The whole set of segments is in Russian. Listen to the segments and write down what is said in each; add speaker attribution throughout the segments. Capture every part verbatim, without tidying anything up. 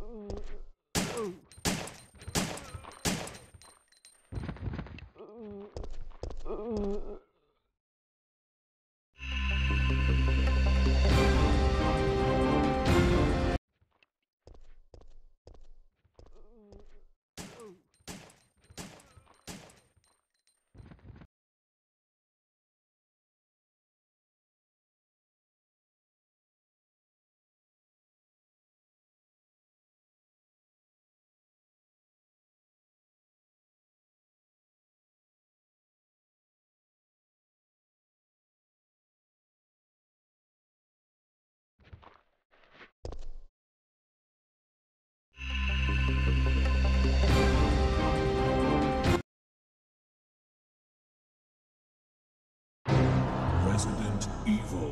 Speaker 1: Resident Evil.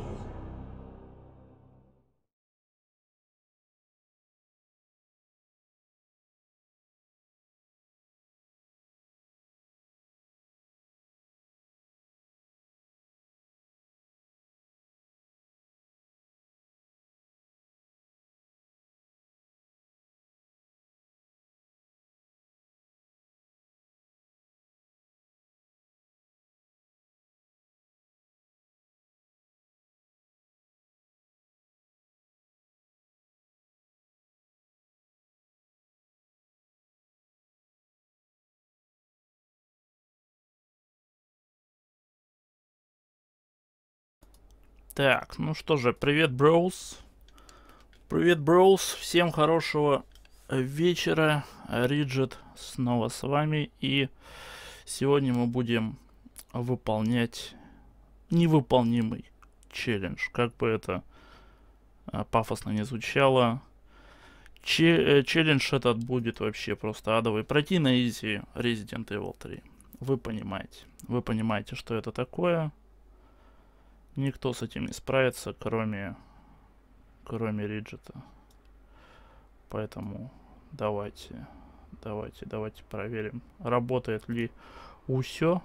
Speaker 2: Так, ну что же, привет, броуз. Привет, броуз. Всем хорошего вечера. Риджет снова с вами. И сегодня мы будем выполнять невыполнимый челлендж. Как бы это пафосно не звучало. Че челлендж этот будет вообще просто адовый. Пройти на изи Resident Evil три. Вы понимаете. Вы понимаете, что это такое. Никто с этим не справится, кроме, кроме Риджета. Поэтому давайте, давайте, давайте проверим, работает ли усё.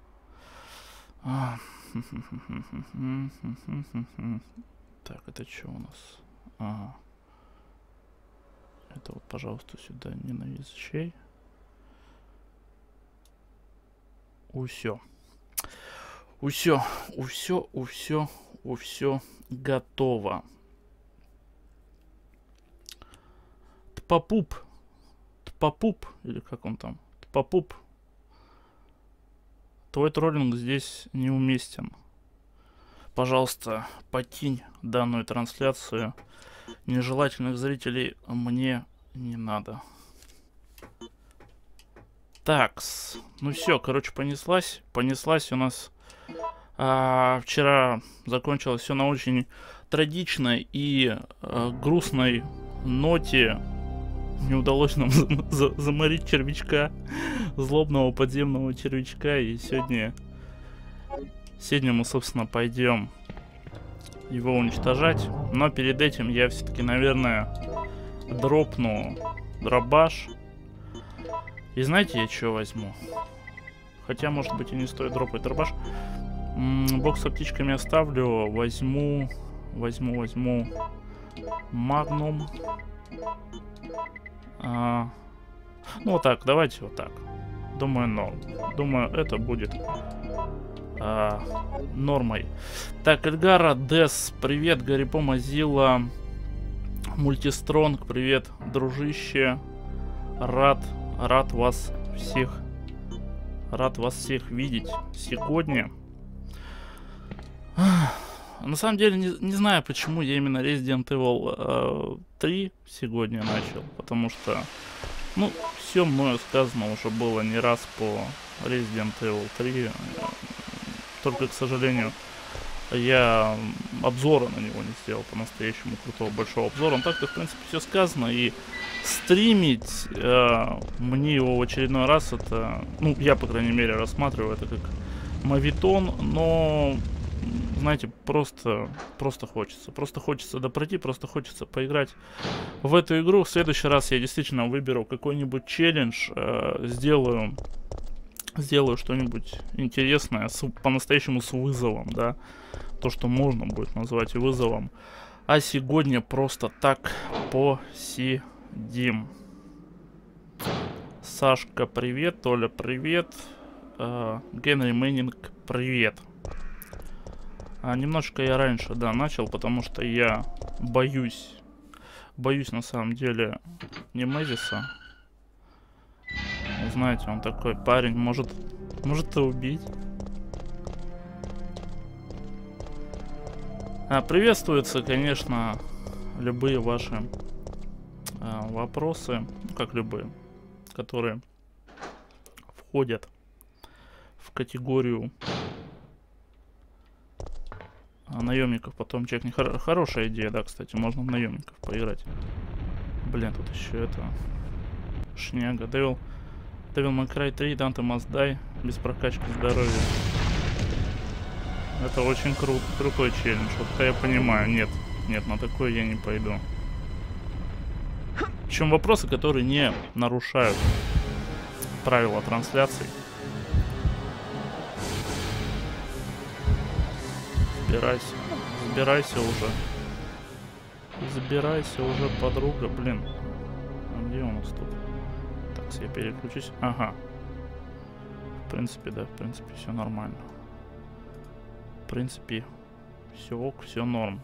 Speaker 2: А. Так, это что у нас? Ага. Это вот, пожалуйста, сюда ненавистчей. Усё. Усё, усё, усё, усё готово. Тпапуп. Тпапуп. Или как он там? Тпапуп. Твой троллинг здесь неуместен. Пожалуйста, покинь данную трансляцию. Нежелательных зрителей мне не надо. Такс. Ну все, короче, понеслась. Понеслась у нас. А, вчера закончилось все на очень трагичной и а, грустной ноте. Не удалось нам зам за заморить червячка, злобного подземного червячка. И сегодня, сегодня мы, собственно, пойдем его уничтожать. Но перед этим я все-таки, наверное, дропну дробаш. И знаете, я что возьму? Хотя, может быть, и не стоит дропать дробаш. Бокс с аптечками оставлю. Возьму, возьму, возьму магнум. А, ну, вот так, давайте вот так. Думаю, норм. Думаю, это будет а, нормой. Так, Эльгара, Дес, привет, Гарипо, Мазила, Мультистронг, привет, дружище. Рад, рад вас всех, рад вас всех видеть сегодня. На самом деле, не, не знаю, почему я именно Resident Evil э, три сегодня начал. Потому что, ну, все мною сказано уже было не раз по Resident Evil три. Только, к сожалению, я обзора на него не сделал по-настоящему крутого большого обзора. Но так-то, в принципе, все сказано. И стримить э, мне его в очередной раз, это, ну, я, по крайней мере, рассматриваю это как мавитон, но... Знаете, просто, просто хочется. Просто хочется допройти, просто хочется поиграть в эту игру. В следующий раз я действительно выберу какой-нибудь челлендж, э, сделаю, сделаю что-нибудь интересное, по-настоящему с вызовом, да. То, что можно будет назвать вызовом. А сегодня просто так посидим. Дим. Сашка, привет. Толя, привет. Uh, Генри Мэннинг, привет. А, немножко я раньше, да, начал, потому что я боюсь, боюсь на самом деле Немезиса. Знаете, он такой парень, может, может и убить. А, приветствуются, конечно, любые ваши а, вопросы, ну, как любые, которые входят в категорию а, наемников. Потом чекни. Хор хорошая идея, да, кстати, можно в наемников поиграть. Блин, тут еще это шняга. Devil, Devil May Cry три, Dante Must Die, без прокачки здоровья. Это очень крут, крутой челлендж. Вот я понимаю, нет, нет, на такой я не пойду. Причем вопросы, которые не нарушают правила трансляции. Забирайся. Забирайся уже. Забирайся уже, подруга. Блин. А где у нас тут? Так, я переключусь. Ага. В принципе, да, в принципе, все нормально. В принципе, все ок, все норм.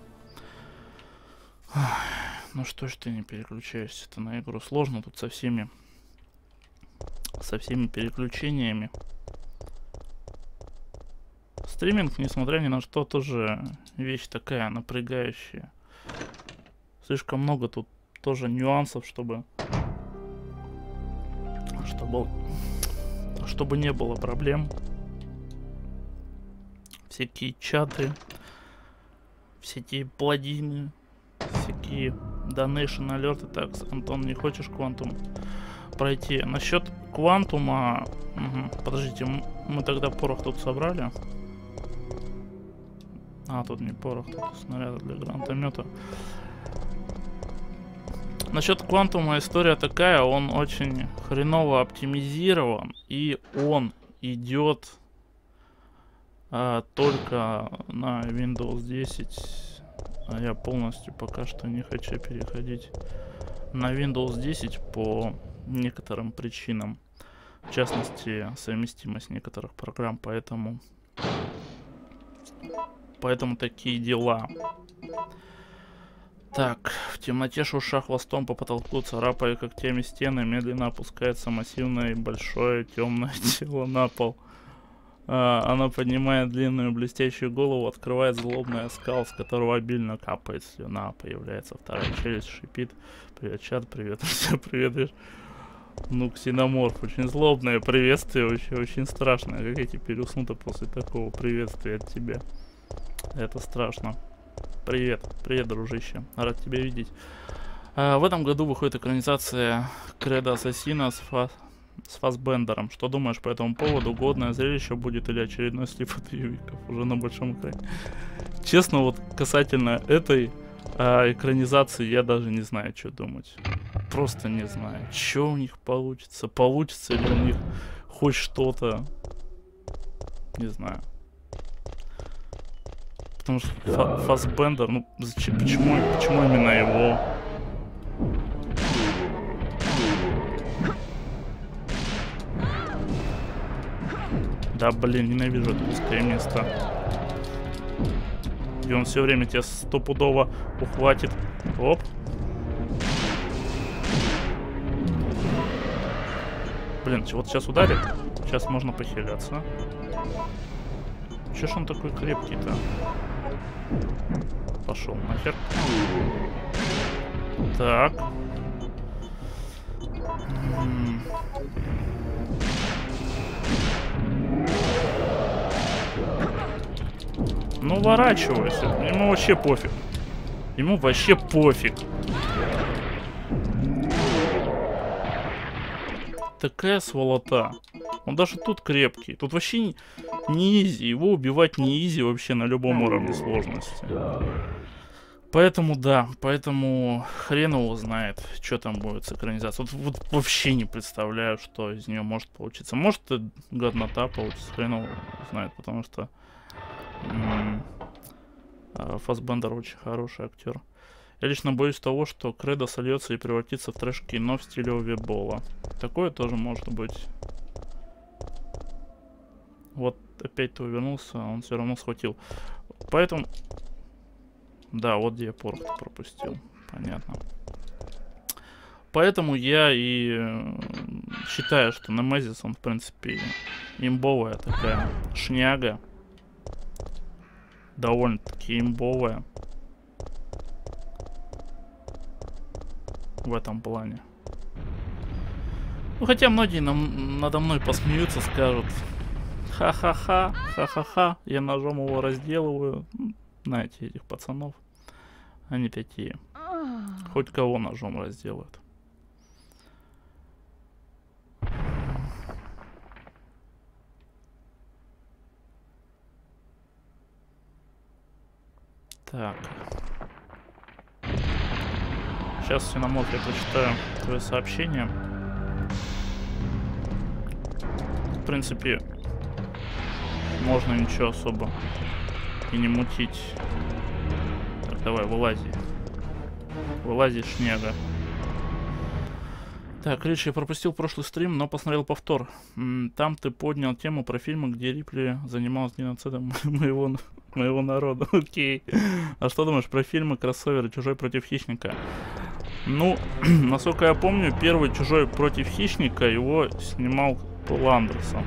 Speaker 2: Ну что ж ты не переключаешься-то на игру? Сложно тут со всеми... Со всеми переключениями. Стриминг, несмотря ни на что, тоже вещь такая напрягающая. Слишком много тут тоже нюансов, чтобы... Чтобы... Чтобы не было проблем. Всякие чаты. Всякие плагины. Всякие donation алерты. Так, Антон, не хочешь Квантум пройти? Насчет Квантума... Угу. Подождите, мы тогда порох тут собрали. А, тут не порох, тут снаряды для гранатомета. Насчет Квантума история такая, он очень хреново оптимизирован, и он идет а, только на Windows десять. А я полностью пока что не хочу переходить на Windows десять по некоторым причинам. В частности, совместимость некоторых программ, поэтому... Поэтому такие дела. Так, в темноте шурша хвостом по потолку, царапая когтями стены, медленно опускается массивное и большое темное тело на пол. А, она поднимает длинную блестящую голову, открывает злобный оскал, с которого обильно капает слюна. Появляется вторая челюсть, шипит. Привет, чат, привет, все, привет. Ну, ксеноморф, очень злобное приветствие, вообще очень страшное. Как я теперь усну-то после такого приветствия от тебя? Это страшно. Привет, привет, дружище. Рад тебя видеть. А, в этом году выходит экранизация Кредо Ассасина с, фа... с Фассбендером. Что думаешь по этому поводу? Годное зрелище будет или очередной слив от ювиков уже на большом экране? Честно, вот касательно этой а, экранизации я даже не знаю, что думать. Просто не знаю, что у них получится. Получится ли у них хоть что-то. Не знаю. Потому что Фа Фассбендер, ну зачем, почему, почему именно его? Да блин, ненавижу это узкое место. И он все время тебя стопудово ухватит. Оп. Блин, вот сейчас ударит. Сейчас можно похиляться. Че ж он такой крепкий-то? Пошел нахер. Так. М-м. Ну, уворачивайся. Ему вообще пофиг. Ему вообще пофиг. Такая сволота. Он даже тут крепкий. Тут вообще не, не изи. Его убивать не изи вообще на любом уровне сложности. Поэтому да, поэтому хрен его знает, что там будет с экранизацией. Вот, вот вообще не представляю, что из нее может получиться. Может и годнота получится, хрен его знает, потому что Фассбендер очень хороший актер. Я лично боюсь того, что Кредо сольется и превратится в трэш-кино в стиле овербола. Такое тоже может быть. Вот опять ты увернулся, он все равно схватил. Поэтому... Да, вот где я порох пропустил. Понятно. Поэтому я и считаю, что Немезис, он, в принципе, имбовая такая шняга. Довольно-таки имбовая. В этом плане. Ну, хотя многие нам, надо мной посмеются, скажут: ха-ха-ха, ха-ха-ха, я ножом его разделываю. Знаете, этих пацанов. Они такие. Хоть кого ножом разделают. Так. Сейчас, Синамот, я прочитаю твое сообщение. В принципе, можно ничего особо и не мутить. Так, давай, вылази. Вылази, шняга. Так, Рич, я пропустил прошлый стрим, но посмотрел повтор. Там ты поднял тему про фильмы, где Рипли занималась геноцидом моего, моего народа. Окей. А что думаешь про фильмы кроссоверы «Чужой против хищника»? Ну, насколько я помню, первый «Чужой против хищника» его снимал Пол Андерсон.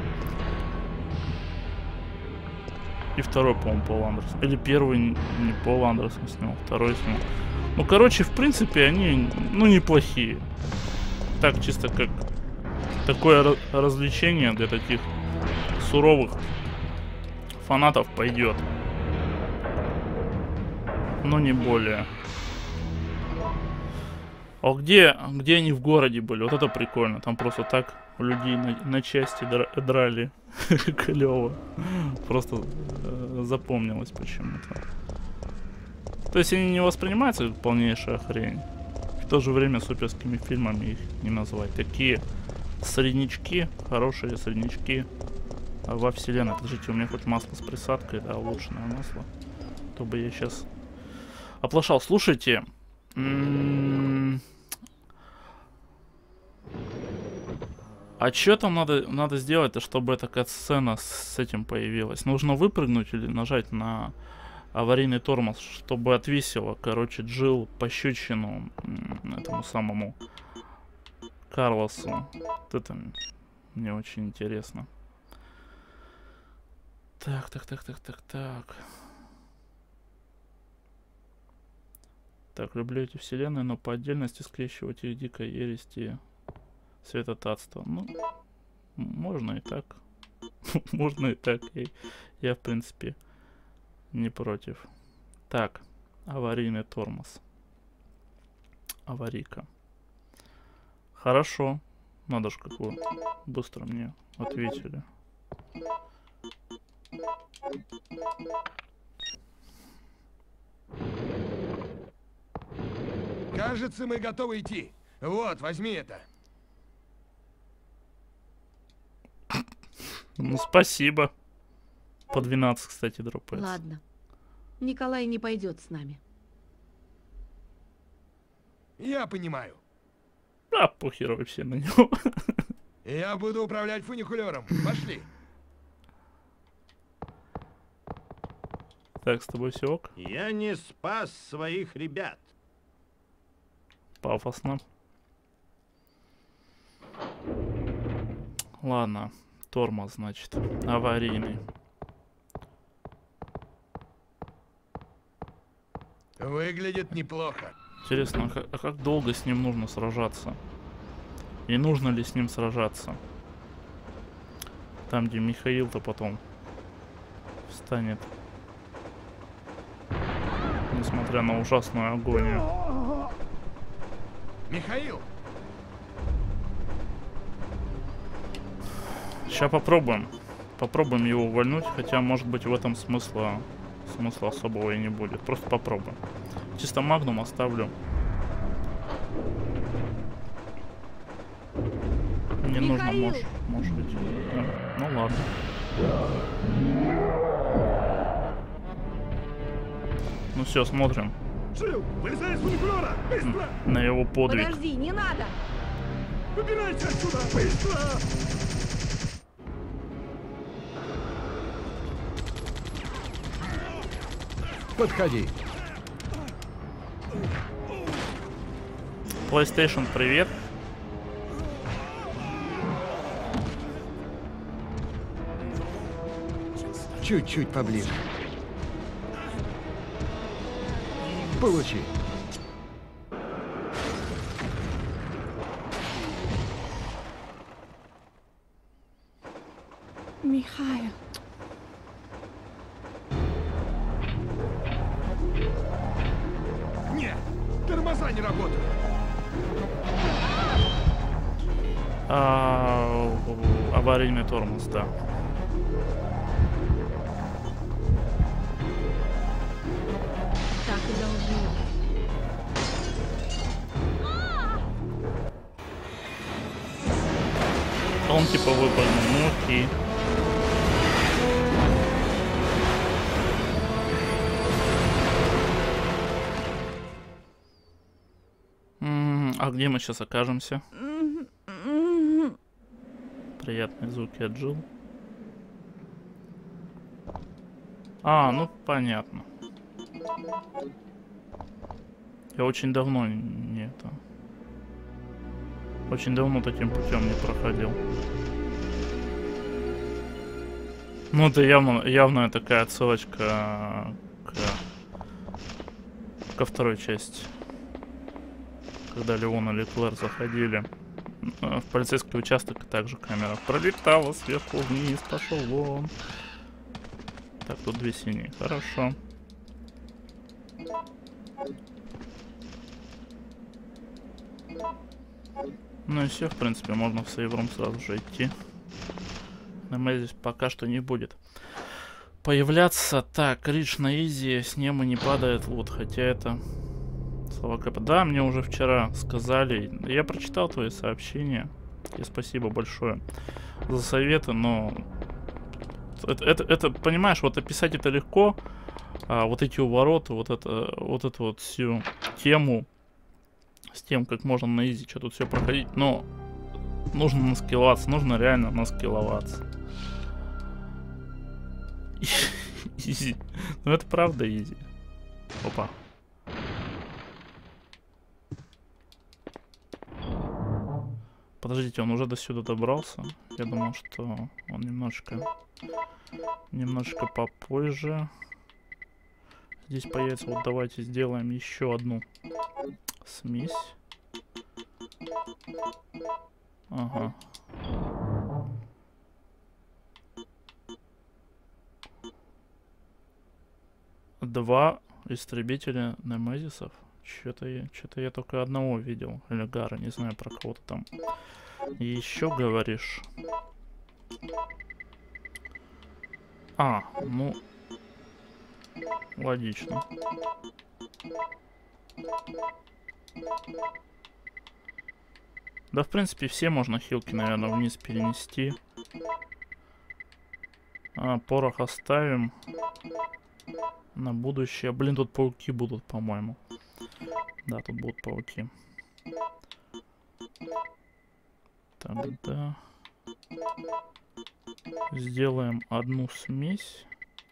Speaker 2: И второй, по-моему, Пол Андерсон. Или первый не Пол Андерсон снимал, второй снимал. Ну, короче, в принципе, они, ну, неплохие. Так, чисто как такое развлечение для таких суровых фанатов пойдет. Но не более. А где, где они в городе были? Вот это прикольно. Там просто так людей на, на части дра драли. Клево. Просто э, запомнилось почему-то. То есть они не воспринимаются как полнейшая хрень. В то же время суперскими фильмами их не назвать. Такие среднячки, хорошие среднячки во вселенной. Подождите, у меня хоть масло с присадкой, да, улучшенное масло. То бы я сейчас оплошал. Слушайте. А что там надо, надо сделать-то, чтобы эта кат-сцена с этим появилась? Нужно выпрыгнуть или нажать на аварийный тормоз, чтобы отвесило, короче, Джилл пощечину этому самому Карлосу. Вот это мне очень интересно. Так, так, так, так, так, так. Так, люблю эти вселенные, но по отдельности скрещивать их дикой ерести святотатства. Ну, можно и так. Можно и так. Я, я, в принципе, не против. Так, аварийный тормоз. Аварийка. Хорошо. Надо ж, как вы быстро мне ответили.
Speaker 3: Кажется, мы готовы идти. Вот, возьми это.
Speaker 2: Ну, спасибо. По двенадцать, кстати, дропается.
Speaker 4: Ладно. Николай не пойдет с нами.
Speaker 3: Я понимаю.
Speaker 2: А, похер вообще на него.
Speaker 3: Я буду управлять фуникулером. Пошли.
Speaker 2: Так, с тобой все ок?
Speaker 5: Я не спас своих ребят.
Speaker 2: Пафосно. Ладно. Тормоз, значит. Аварийный.
Speaker 3: Выглядит неплохо.
Speaker 2: Интересно, а как, а как долго с ним нужно сражаться? И нужно ли с ним сражаться? Там, где Михаил-то потом встанет. Несмотря на ужасную агонию.
Speaker 3: Михаил!
Speaker 2: Сейчас попробуем. Попробуем его увольнуть, хотя, может быть, в этом смысла, смысла особого и не будет. Просто попробуем. Чисто магнум оставлю. Не нужно, может, может быть. Ну, ну ладно. Ну все, смотрим.
Speaker 3: Джилл, вылезай из фуникулера! Быстро!
Speaker 2: На его подвиг.
Speaker 4: Подожди, не надо!
Speaker 3: Выбирайся отсюда! Быстро! Подходи.
Speaker 2: PlayStation, привет.
Speaker 3: Чуть-чуть поближе. Получи.
Speaker 6: Михаил.
Speaker 3: Нет, тормоза не работают.
Speaker 2: А, аварийный тормоз, да.
Speaker 4: Так и должно.
Speaker 2: Он типа выпрыгнул, ну окей. М, А где мы сейчас окажемся? Приятные звуки от Джилл. А, ну понятно. Я очень давно не это. Очень давно таким путем не проходил. Ну, это явно, явная такая отсылочка к, ко второй части. Когда Леон или Клэр заходили в полицейский участок, и также камера пролетала сверху вниз, пошел вон. Так, тут две синие, хорошо. Ну и все, в принципе, можно в сейврум сразу же идти. Но здесь пока что не будет появляться. Так, Рич на изи, с неба не падает лут, хотя это... Слова Кэпа. Да, мне уже вчера сказали. Я прочитал твои сообщения. И спасибо большое за советы, но... Это, это, это, понимаешь, вот описать это легко, а вот эти увороты, вот это, вот эту вот всю тему с тем, как можно на изи что тут все проходить, но нужно наскилловаться, нужно реально наскилловаться. Изи. Ну это правда изи. Опа. Подождите, он уже до сюда добрался. Я думал, что он немножечко, немножечко попозже здесь появится. Вот давайте сделаем еще одну смесь. Ага. Два истребителя немезисов. Что-то я, что-то я только одного видел. Или Гара, не знаю про кого-то там. И еще говоришь. А, ну... Логично. Да, в принципе, все можно хилки, наверное, вниз перенести. А, порох оставим. На будущее. Блин, тут пауки будут, по-моему. Да, тут будут пауки. Тогда сделаем одну смесь.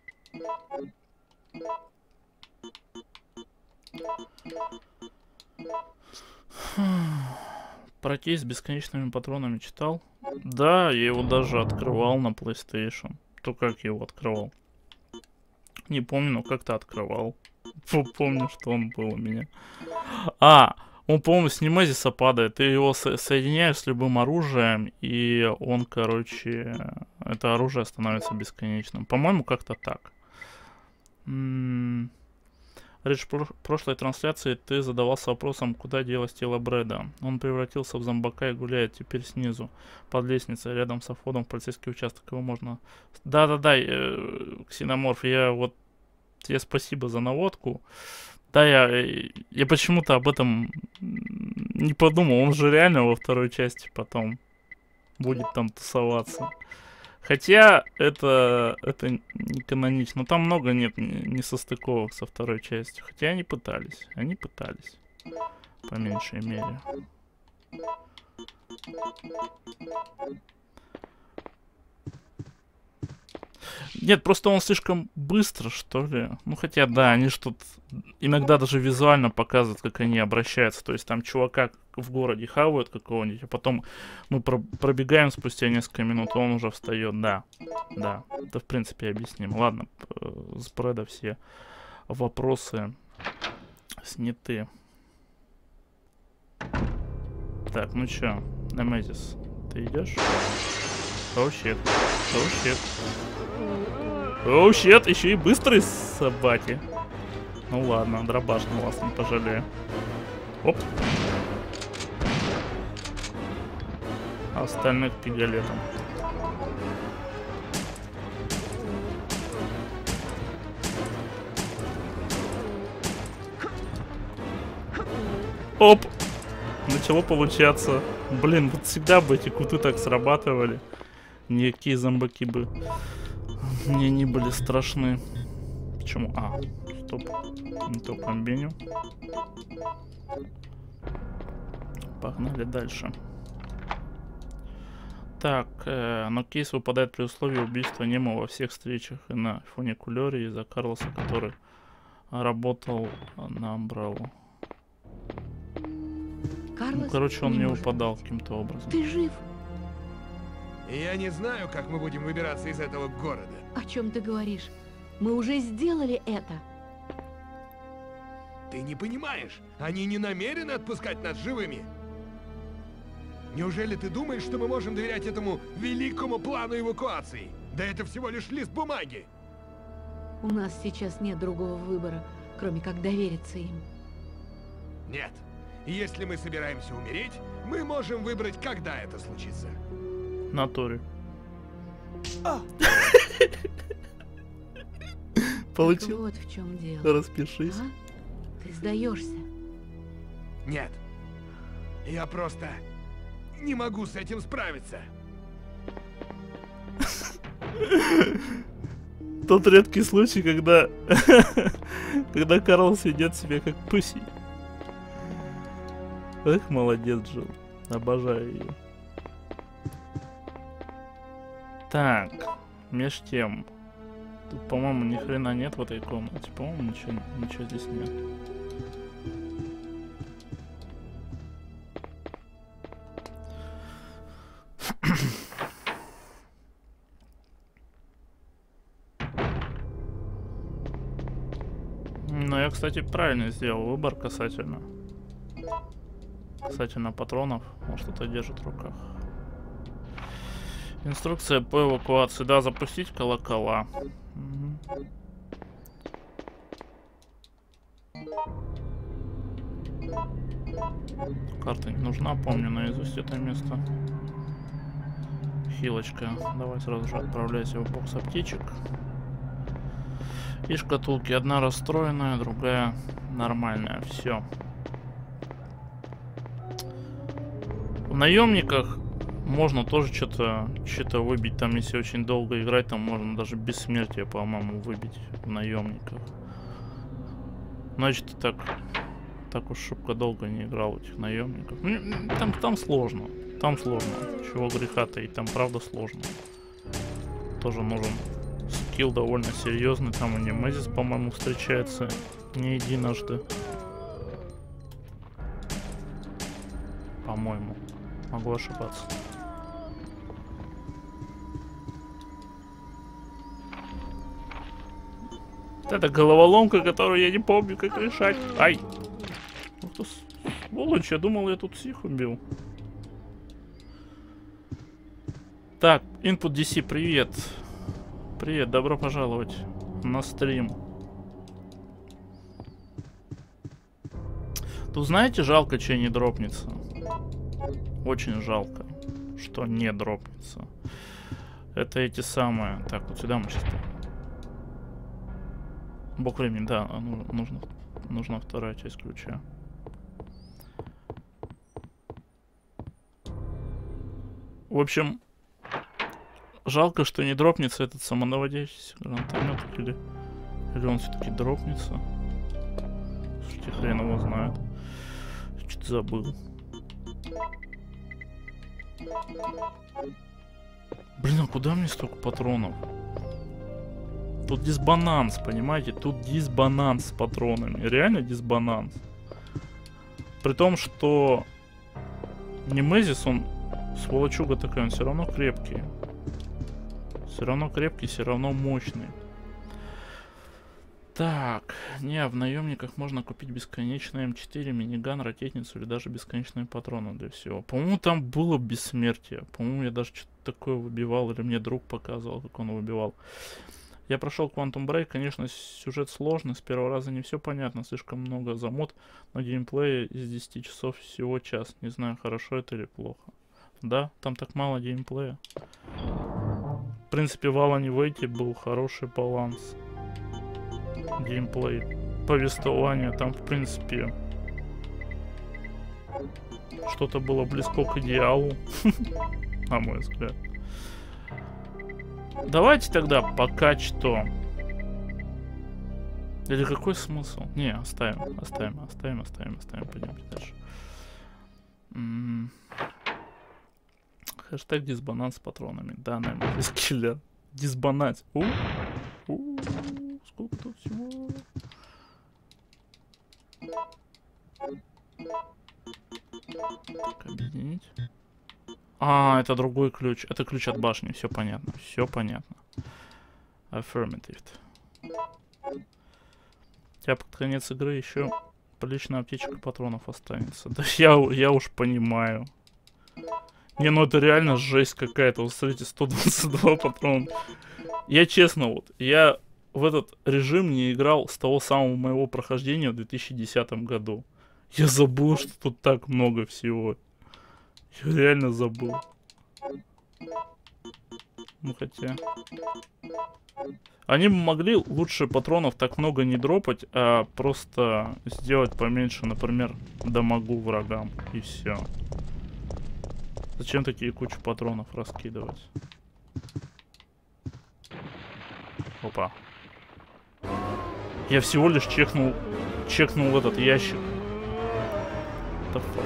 Speaker 2: Про кейс с бесконечными патронами читал? Да, я его даже открывал на PlayStation. То как я его открывал? Не помню, но как-то открывал. Помню, что он был у меня. А, он, по-моему, с немезиса падает. Ты его со соединяешь с любым оружием, и он, короче, это оружие становится бесконечным. По-моему, как-то так. М-м- Речь в прошлой трансляции ты задавался вопросом, куда делось тело Брэда. Он превратился в зомбака и гуляет теперь снизу, под лестницей, рядом со входом в полицейский участок. Его можно... Да-да-да, э, Ксеноморф, я вот... Тебе спасибо за наводку. Да, я, я почему-то об этом не подумал. Он же реально во второй части потом будет там тусоваться. Хотя это, это не канонично. Но там много нет несостыковок со второй частью. Хотя они пытались. Они пытались. По меньшей мере. Нет, просто он слишком быстро, что ли. Ну, хотя, да, они что-то иногда даже визуально показывают, как они обращаются. То есть там чувака в городе хавают какого-нибудь, а потом мы про пробегаем спустя несколько минут, и он уже встает. Да, да, это в принципе объяснимо. Ладно, с Брэда все вопросы сняты. Так, ну чё, Немезис, ты идешь? Оу, щит, оу, щит. Оу, щит, еще и быстрый собаки. Ну ладно, дробашну вас не пожалею. Оп. А остальных пигалетом. Оп! Начало получаться. Блин, вот всегда бы эти куты так срабатывали. Никакие зомбаки бы мне не были страшны. Почему? А, стоп. Не то комбиню. Погнали дальше. Так, э, но кейс выпадает при условии убийства Немо во всех встречах и на фуникулере из-за Карлоса, который работал на Амбреллу. Ну, короче, он не, не выпадал каким-то образом.
Speaker 4: Ты жив?
Speaker 3: Я не знаю, как мы будем выбираться из этого города.
Speaker 4: О чем ты говоришь? Мы уже сделали это.
Speaker 3: Ты не понимаешь, они не намерены отпускать нас живыми. Неужели ты думаешь, что мы можем доверять этому великому плану эвакуации? Да это всего лишь лист бумаги.
Speaker 4: У нас сейчас нет другого выбора, кроме как довериться им.
Speaker 3: Нет. Если мы собираемся умереть, мы можем выбрать, когда это случится.
Speaker 2: Натуре. Получил.
Speaker 4: Вот в чем дело.
Speaker 2: Распишись.
Speaker 4: А? Ты сдаешься?
Speaker 3: Нет. Я просто не могу с этим справиться.
Speaker 2: Тот редкий случай, когда когда Карлос ведет себя как пуси. Эх, молодец, Джилл. Обожаю ее. Так, меж тем. Тут, по-моему, ни хрена нет в этой комнате. По-моему, ничего, ничего здесь нет. Ну, я, кстати, правильно сделал выбор касательно. Касательно патронов. Он что-то держит в руках. Инструкция по эвакуации. Да, запустить колокола. Угу. Карта не нужна, помню наизусть это место. Хилочка. Давай сразу же отправляйся в бокс аптечек. И шкатулки. Одна расстроенная, другая нормальная. Все. В наемниках можно тоже что-то что-то выбить. Там, если очень долго играть, там можно даже бессмертие, по-моему, выбить в наемниках. Значит, так, так уж шибко долго не играл этих наемников. Там, там сложно. Там сложно. Чего греха таить, там правда сложно. Тоже нужен скилл довольно серьезный. Там у Немезис, по-моему, встречается не единожды. По-моему. Могу ошибаться. Это головоломка, которую я не помню, как решать. Ай! Ух ты, сволочь, я думал, я тут всех убил. Так, Input ди си, привет. Привет, добро пожаловать на стрим. Тут, знаете, жалко, че не дропнется. Очень жалко, что не дропнется. Это эти самые... Так, вот сюда мы сейчас... Бог времени, да, нужно, нужна вторая часть ключа. В общем, жалко, что не дропнется этот самонаводящийся гранатомет. Или, или он все-таки дропнется. Слушайте, хрен его знает. Что-то забыл. Блин, а куда мне столько патронов? Тут дисбаланс, понимаете? Тут дисбаланс с патронами. Реально дисбаланс. При том, что Немезис, он сволочуга такая, он все равно крепкий. Все равно крепкий, все равно мощный. Так, не, в наемниках можно купить бесконечный эм четыре, миниган, ракетницу или даже бесконечные патроны для всего. По-моему, там было бессмертие. По-моему, я даже что-то такое выбивал, или мне друг показывал, как он выбивал. Я прошел Quantum Break, конечно, сюжет сложный, с первого раза не все понятно, слишком много замот, но геймплея из десяти часов всего час. Не знаю, хорошо это или плохо. Да, там так мало геймплея. В принципе, в Alan Wake был хороший баланс. Геймплей, повествование, там, в принципе, что-то было близко к идеалу, на мой взгляд. Давайте тогда пока что. Или какой смысл? Не, оставим, оставим, оставим, оставим, оставим, пойдемте дальше. М-м- Хэштег дисбаланс с патронами. Да, наверное, без килля. Дисбаланс. У, у, сколько тут всего. Так, объединить. А, это другой ключ. Это ключ от башни. Все понятно. Все понятно. Affirmative. У тебя под конец игры еще приличная аптечка патронов останется. Да я, я уж понимаю. Не, ну это реально жесть какая-то. Вот смотрите, сто двадцать два патрона. Я честно, вот, я в этот режим не играл с того самого моего прохождения в две тысячи десятом году. Я забыл, что тут так много всего. Я реально забыл. Ну хотя... Они бы могли лучше патронов так много не дропать, а просто сделать поменьше, например, дамагу врагам. И все. Зачем такие кучу патронов раскидывать? Опа. Я всего лишь чекнул, чекнул этот ящик. What the fuck?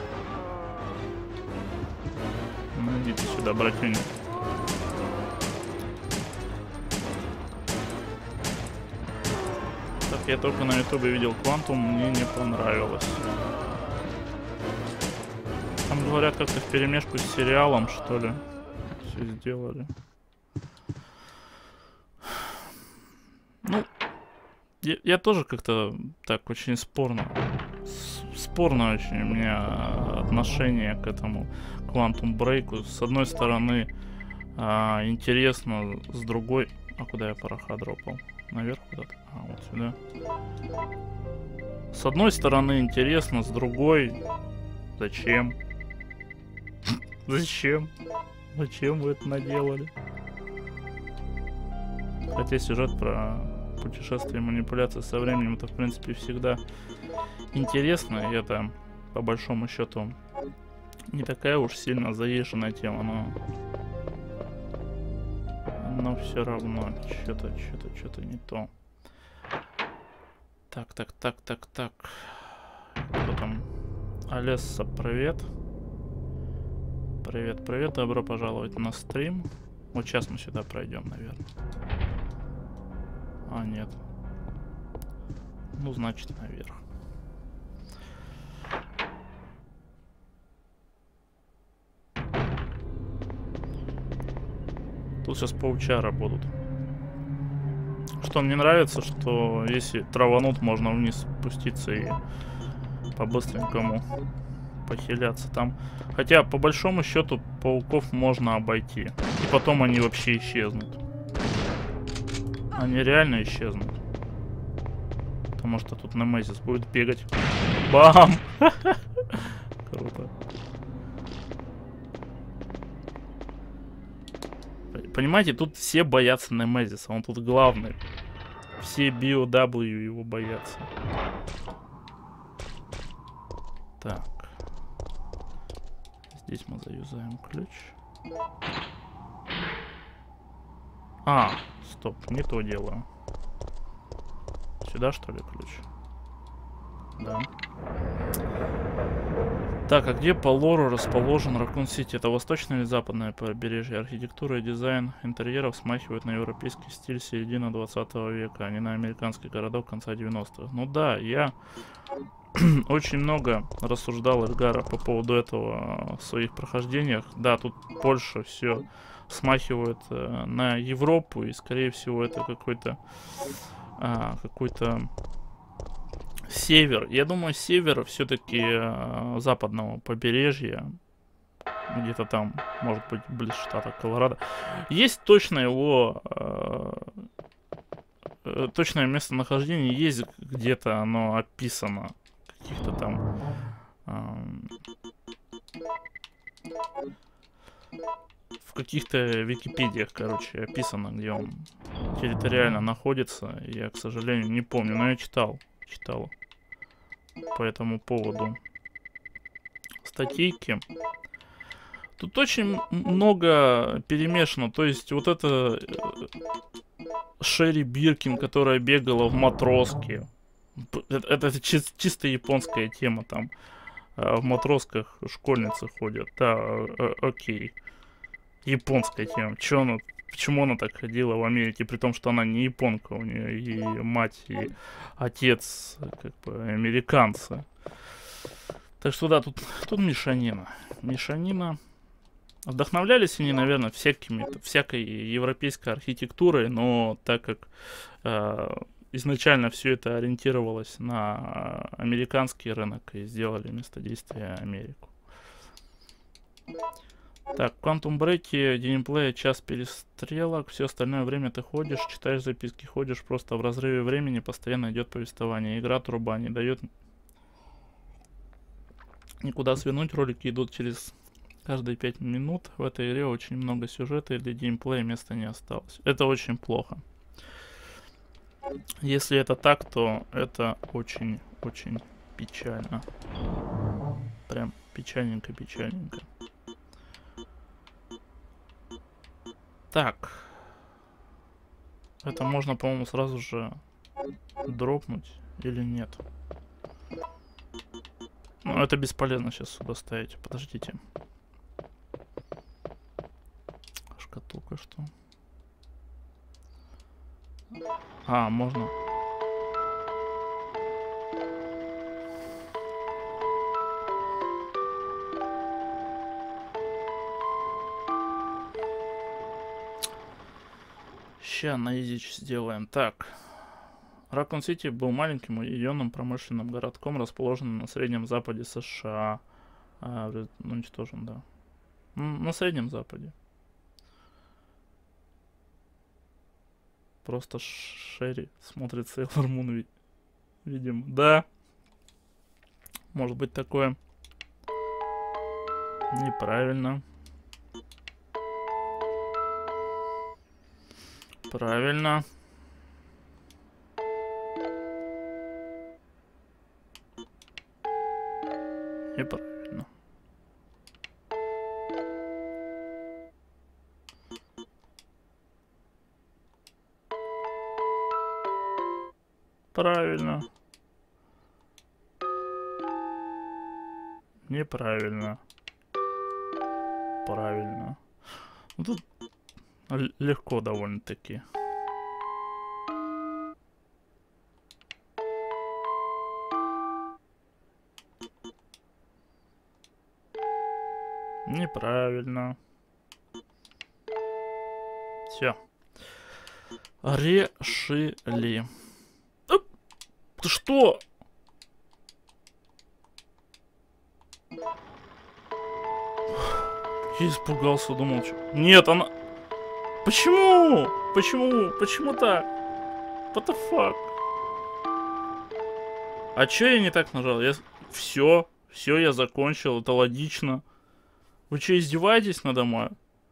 Speaker 2: Ну идите сюда, братюня. Так, я только на ютубе видел Quantum, мне не понравилось. Там говорят, как-то вперемешку с сериалом, что ли, все сделали. Ну, я, я тоже как-то так очень спорно. С, спорно очень у меня отношение к этому Quantum Break. С одной стороны, а, интересно, с другой... А куда я пороха дропал? Наверх куда-то? А, вот сюда. С одной стороны интересно, с другой... Зачем? Зачем? Зачем вы это наделали? Хотя сюжет про путешествие и манипуляции со временем, это в принципе всегда интересно. И это по большому счету не такая уж сильно заезженная тема, но... Но все равно что-то, что-то, что-то не то. Так, так, так, так, так. Кто там? Алесса, привет. Привет, привет, добро пожаловать на стрим. Вот сейчас мы сюда пройдем, наверное. А, нет. Ну, значит, наверх. Тут сейчас паучара будут. Что мне нравится, что если траванут, можно вниз спуститься и по-быстренькому похиляться там. Хотя, по большому счету, пауков можно обойти. И потом они вообще исчезнут. Они реально исчезнут. Потому что тут Немезис будет бегать. Бам! Круто. Понимаете, тут все боятся Немезиса. Он тут главный. Все би о дабл ю его боятся. Так. Здесь мы заюзаем ключ. А, стоп, не то делаю. Сюда, что ли, ключ? Да. Так, а где по лору расположен Ракун-Сити? Это восточное или западное побережье? Архитектура и дизайн интерьеров смахивают на европейский стиль середины двадцатого века, а не на американский городок конца девяностых. Ну да, я очень много рассуждал, Эльгара, по поводу этого в своих прохождениях. Да, тут больше все смахивает э, на Европу, и скорее всего это какой-то а, какой-то север. Я думаю, север все-таки э, западного побережья. Где-то там, может быть, близ штата Колорадо. Есть точно его... Э, э, точное местонахождение есть где-то, оно описано. Каких-то там... Э, в каких-то википедиях, короче, описано, где он территориально находится. Я, к сожалению, не помню, но я читал. Читал по этому поводу статейки. Тут очень много перемешано. То есть вот это Шерри Биркин, которая бегала в матроске. Это, это чи чисто японская тема. Там в матросках школьницы ходят. Да, окей. Японская тема. Чё она, почему она так ходила в Америке, при том, что она не японка, у нее и мать, и отец, как бы, американцы. Так что да, тут, тут мешанина. Мешанина. Вдохновлялись они, наверное, всякими, всякой европейской архитектурой, но так как э, изначально все это ориентировалось на американский рынок, и сделали место действия Америку. Так, в Quantum Break геймплея час перестрелок, все остальное время ты ходишь, читаешь записки, ходишь просто в разрыве времени, постоянно идет повествование. Игра труба, не дает никуда свернуть, ролики идут через каждые пять минут. В этой игре очень много сюжета, и для геймплея места не осталось. Это очень плохо. Если это так, то это очень-очень печально. Прям печальненько-печальненько. Так. Это можно, по-моему, сразу же дропнуть или нет? Ну, это бесполезно сейчас сюда ставить. Подождите. Шкатулка что? А, можно. Ща на изич сделаем. Так. Ракун-Сити был маленьким уединенным промышленным городком, расположенным на Среднем Западе США. А, ну, уничтожен, да. На Среднем Западе. Просто Шерри смотрит Sailor Moon, видимо. Да. Может быть такое. Неправильно. Правильно. Неправильно. Правильно. Неправильно. Правильно. Ну, тут легко довольно-таки. Неправильно. Все. Решили. Оп! Ты что? Я испугался, думал, что... Нет, она... Почему? Почему? Почему так? What the fuck? А чё я не так нажал? Я... Все, все, я закончил, это логично. Вы что, издеваетесь надо мной?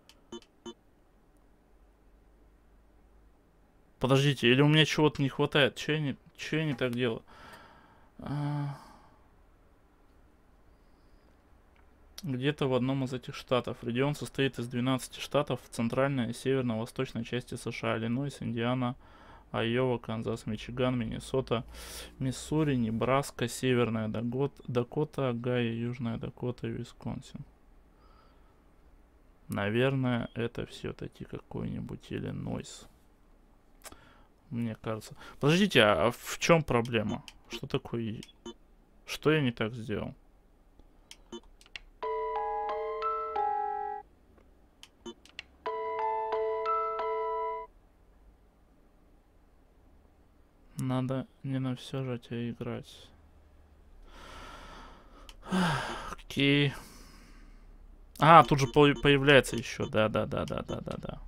Speaker 2: Подождите, или у меня чего-то не хватает? Чё я не, чё я не так делаю? А... Где-то в одном из этих штатов. Регион состоит из двенадцати штатов в центральной и северно-восточной части США. Иллинойс, Индиана, Айова, Канзас, Мичиган, Миннесота, Миссури, Небраска, Северная Дакота, Дакота, Огайо, Южная Дакота и Висконсин. Наверное, это все-таки какой-нибудь Иллинойс. Мне кажется. Подождите, а в чем проблема? Что такое? Что я не так сделал? Надо не на все жать, а играть. Окей. А, тут же по появляется еще. Да, да, да, да, да, да, да.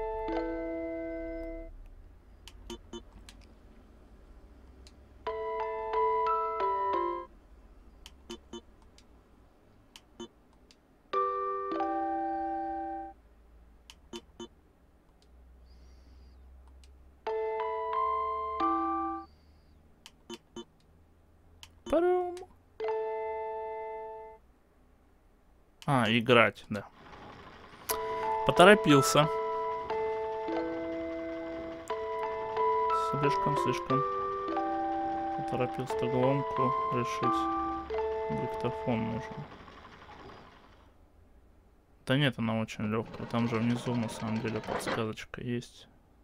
Speaker 2: Парум. А, играть, да. Поторопился. Слишком, слишком. Поторопился гломку решить. Диктофон нужен. Да нет, она очень легкая. Там же внизу на самом деле подсказочка есть.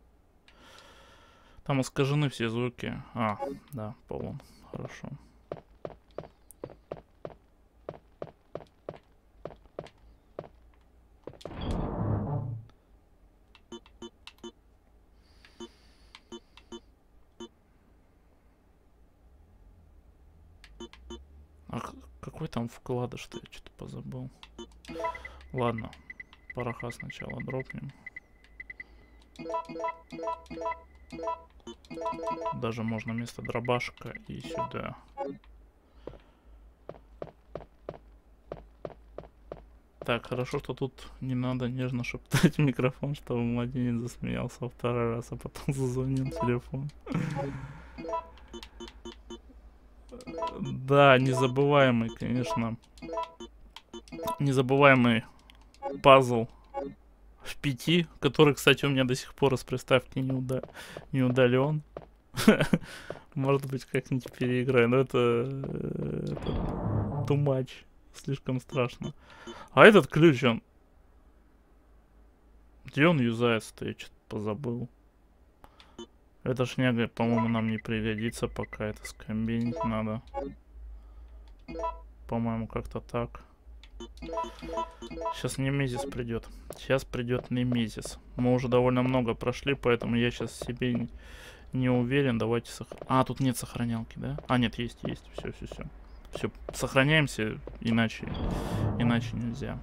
Speaker 2: Там искажены все звуки. А, да, полон. Хорошо. Какой там вкладыш-то? Я что-то позабыл. Ладно, пороха сначала дропнем. Даже можно вместо дробашка и сюда. Так, хорошо, что тут не надо нежно шептать в микрофон, чтобы младенец засмеялся во второй раз, а потом зазвонил телефон. Да, незабываемый, конечно. Незабываемый пазл в пяти, который, кстати, у меня до сих пор из приставки не, уда не удален. Может быть, как-нибудь переиграю, но это, это too much. Слишком страшно. А этот ключ, он... Где он юзается-то? Я что-то позабыл. Эта шняга, по-моему, нам не пригодится, пока это скомбинить надо. По-моему, как-то так. Сейчас Немезис придет. Сейчас придет Немезис. Мы уже довольно много прошли, поэтому я сейчас себе не, не уверен. Давайте сохраним. А, тут нет сохранялки, да? А, нет, есть, есть. Все, все, все. Все, сохраняемся, иначе, иначе нельзя.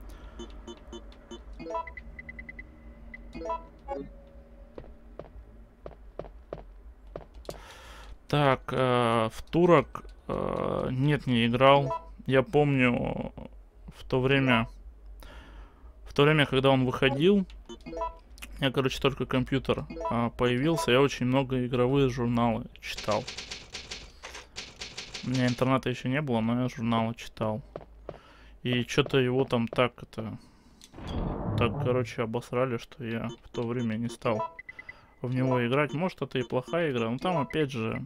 Speaker 2: Так, э, в турок э, нет, не играл. Я помню в то время, в то время, когда он выходил, я, короче, только компьютер э, появился, я очень много игровые журналы читал. У меня интернета еще не было, но я журналы читал. И что-то его там так это, так, короче, обосрали, что я в то время не стал в него играть. Может, это и плохая игра, но там опять же...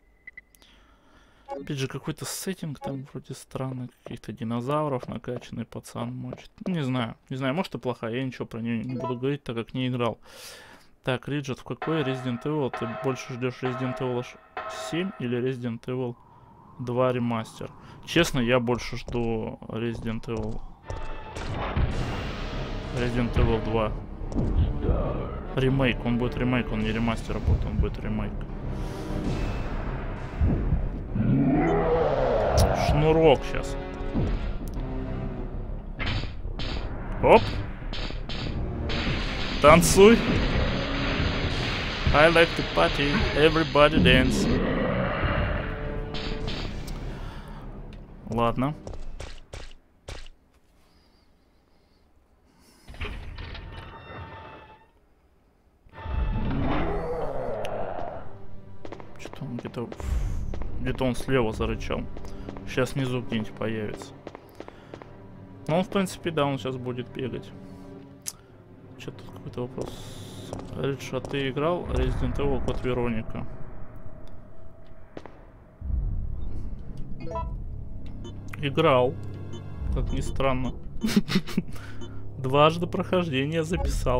Speaker 2: Опять же, какой-то сеттинг там вроде странный, каких-то динозавров накачанный пацан мочит. Не знаю, не знаю, может и плохая, я ничего про нее не буду говорить, так как не играл. Так, Риджет, в какой Resident Evil ты больше ждешь, Resident Evil семь или Resident Evil два ремастер? Честно, я больше жду Resident Evil... Resident Evil два. Ремейк, он будет ремейк, он не ремастер будет, он будет ремейк. Шнурок сейчас. Оп. Танцуй. I like to party. Everybody dance. Ладно. Что-то он где-то... Где-то он слева зарычал. Сейчас внизу где-нибудь появится. Ну, он, в принципе, да, он сейчас будет бегать. Что тут какой-то вопрос? Ридж, а ты играл Resident Evil Код Вероника? Играл. Как ни странно. Дважды прохождение записал.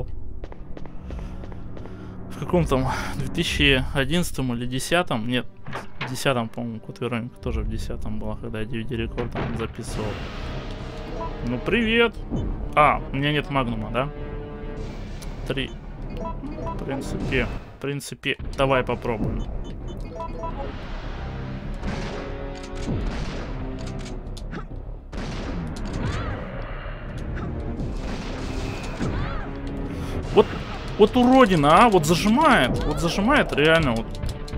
Speaker 2: В каком там? две тысячи одиннадцатом или десятом? Нет, в десятом, по-моему, Код Вероника тоже в десятом была, когда я ди ви ди-рекорд там записывал. Ну, привет! А, у меня нет магнума, да? Три. В принципе, в принципе, давай попробуем. Вот, вот уродина, а, вот зажимает, вот зажимает, реально, вот.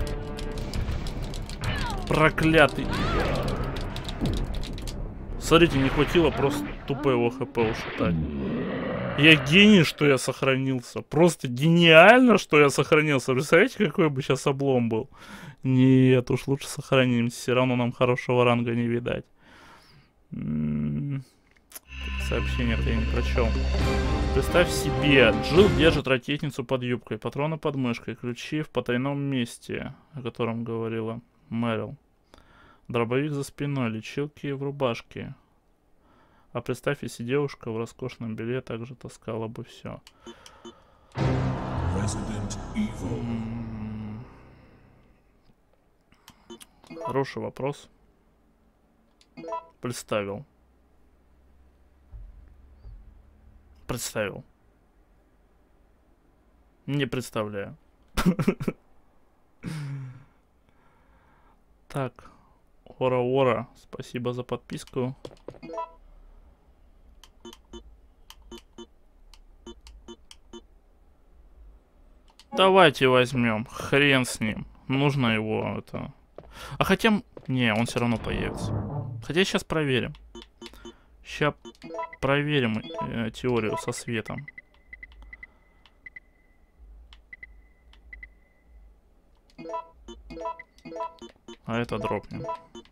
Speaker 2: Проклятый. Смотрите, не хватило просто тупо его хп ушатать. Я гений, что я сохранился. Просто гениально, что я сохранился. Представляете, какой бы сейчас облом был? Нет, уж лучше сохранимся. Все равно нам хорошего ранга не видать. М-м-м. Сообщение-то я не прочел. Представь себе, Джилл держит ракетницу под юбкой, патроны под мышкой, ключи в потайном месте, о котором говорила Мэрил. Дробовик за спиной, лечилки в рубашке. А представь, если девушка в роскошном белье также таскала бы все.
Speaker 1: Resident Evil.
Speaker 2: М-м-м. Хороший вопрос. Представил. Представил. Не представляю. Так. Ора-ора. Спасибо за подписку. Давайте возьмем. Хрен с ним. Нужно его это... А хотя... Не, он все равно появится. Хотя сейчас проверим. Сейчас проверим э, теорию со светом. А это дропнем.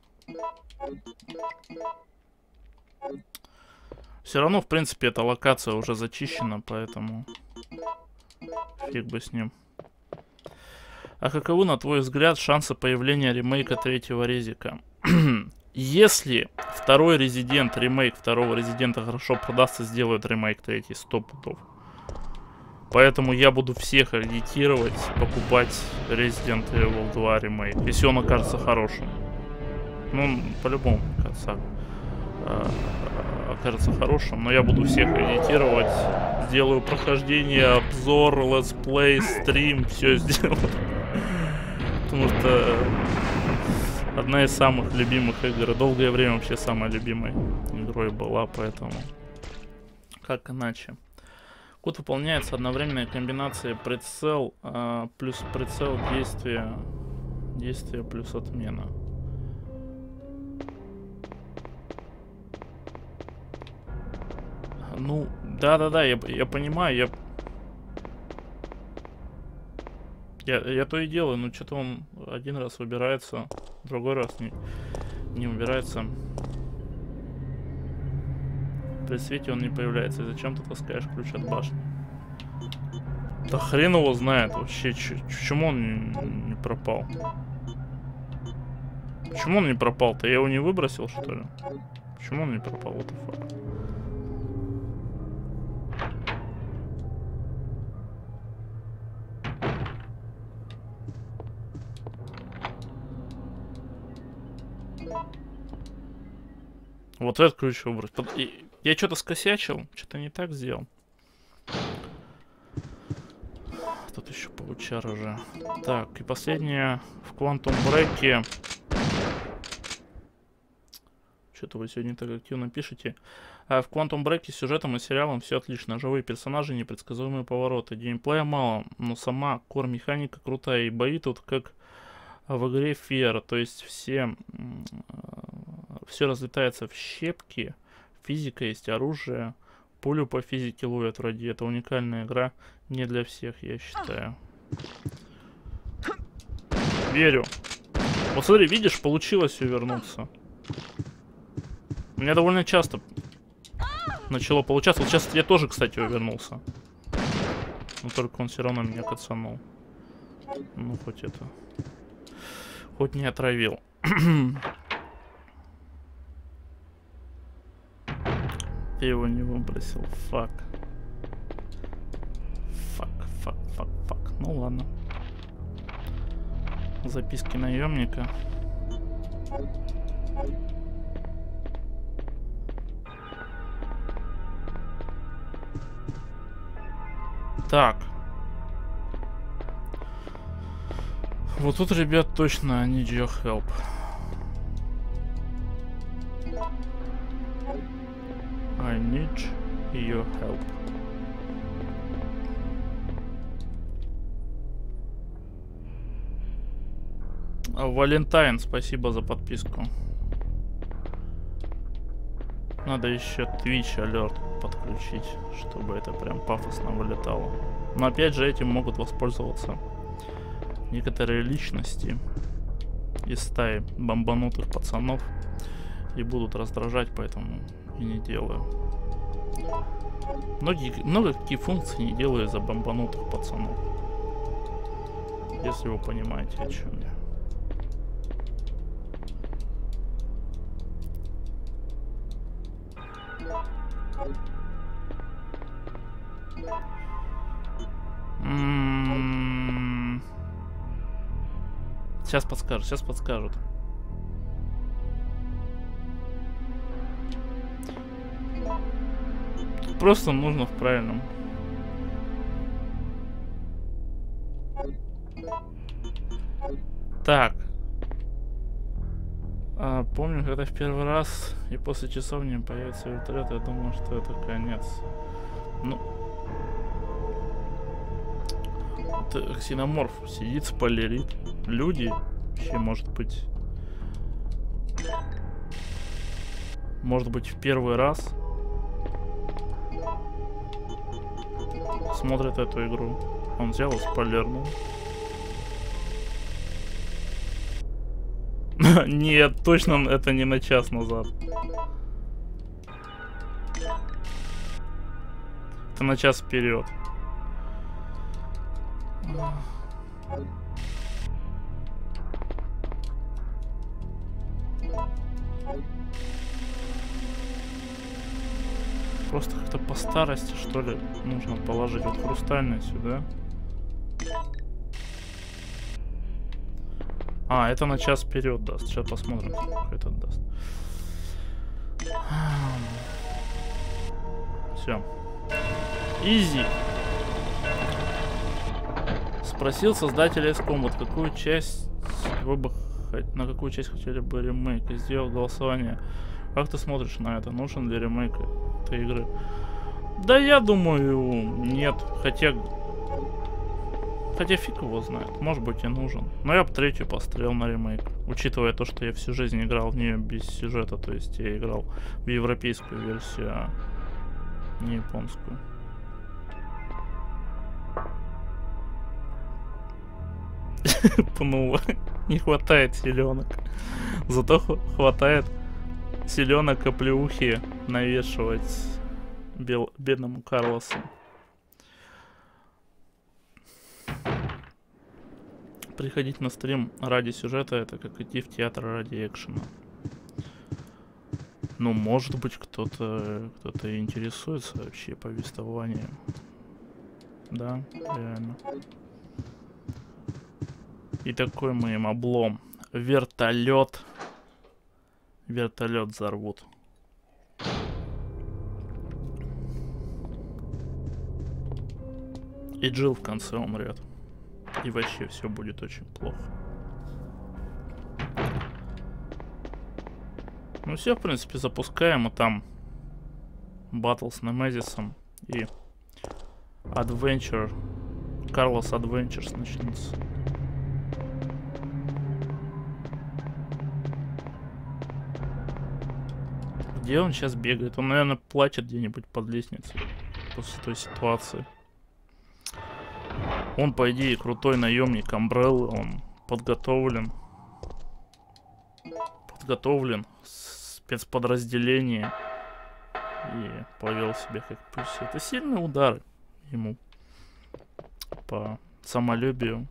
Speaker 2: Все равно, в принципе, эта локация уже зачищена, поэтому фиг бы с ним. А каковы, на твой взгляд, шансы появления ремейка третьего резика? Если второй Резидент, ремейк второго Резидента хорошо продастся, сделают ремейк третий, сто пудов. Поэтому я буду всех агитировать покупать Resident Evil два ремейк, если он окажется хорошим. Ну, по-любому, кажется, окажется хорошим, но я буду всех агитировать. Сделаю прохождение, обзор, летсплей, стрим, все сделаю. Потому что одна из самых любимых игр. Долгое время вообще самой любимой игрой была, поэтому как иначе. Код выполняется одновременной комбинацией прицел э, плюс прицел действия, действия плюс отмена. Ну, да-да-да, я, я понимаю, я... я... Я то и делаю, но что-то он один раз выбирается, другой раз не, не выбирается. При свете он не появляется. И зачем ты таскаешь ключ от башни? Да хрен его знает вообще, почему он не, не пропал. Почему он не пропал-то? Я его не выбросил, что ли? Почему он не пропал? What the fuck? Вот этот ключ выбрать. Я что-то скосячил, что-то не так сделал. Тут еще паучара же. Так, и последнее в Quantum Break. Что-то вы сегодня так активно пишете. А в Quantum Break с сюжетом и сериалом все отлично. Живые персонажи, непредсказуемые повороты. Геймплея мало, но сама кор-механика крутая. И бои тут как в игре Fear. То есть все... Все разлетается в щепки. Физика есть, оружие. Пулю по физике ловят вроде. Это уникальная игра. Не для всех, я считаю. Верю. Вот смотри, видишь, получилось увернуться. У меня довольно часто начало получаться. Вот сейчас я тоже, кстати, увернулся. Но только он все равно меня кацанул. Ну, хоть это... Хоть не отравил. Я его не выбросил. Фак. Фак, фак, фак, фак. Ну ладно. Записки наемника. Так. Вот тут, ребят, точно I need your help. I need your help. Валентайн, спасибо за подписку. Надо еще Twitch алерт подключить, чтобы это прям пафосно вылетало. Но опять же этим могут воспользоваться некоторые личности из стаи бомбанутых пацанов и будут раздражать, поэтому и не делаю. Многие, много какие функции не делаю из-за бомбанутых пацанов. Если вы понимаете, о чем я. М-м-м. Сейчас подскажут, сейчас подскажут. Просто нужно в правильном. Так. А, помню, когда в первый раз и после часовни появится вертолет, я думал, что это конец. Ну. Это ксеноморф сидит, спойлерит. Люди, вообще, может быть. Может быть, в первый раз смотрит эту игру. Он взял и спойлернул. Нет, точно это не на час назад. Это на час вперед. Просто как-то по старости, что ли, нужно положить вот хрустальный сюда. А, это на час вперед даст. Сейчас посмотрим, сколько это даст. Все. Изи. Спросил создателя эс ком, вот какую часть вы бы на какую часть хотели бы ремейк, и сделал голосование. Как ты смотришь на это? Нужен ли ремейк этой игры? Да я думаю, нет. Хотя... Хотя фиг его знает. Может быть и нужен. Но я бы третью посмотрел на ремейк. Учитывая то, что я всю жизнь играл в нее без сюжета. То есть я играл в европейскую версию, а не японскую. Пнуло. Не хватает селенок. Зато хватает селенок и плеухи навешивать бел... бедному Карлосу. Приходить на стрим ради сюжета — это как идти в театр ради экшена. Ну, может быть, кто-то кто-то интересуется вообще повествованием. Да, реально. И такой мы им облом. Вертолет. Вертолет взорвут. И Джилл в конце умрет. И вообще все будет очень плохо. Ну все, в принципе, запускаем. И там батл с Немезисом и Adventure. Карлос Adventures начнется. Где он сейчас бегает? Он, наверное, плачет где-нибудь под лестницей после той ситуации. Он, по идее, крутой наемник Umbrella, он подготовлен. Подготовлен. Спецподразделение. и повел себя как пусть. Это сильный удар ему по самолюбию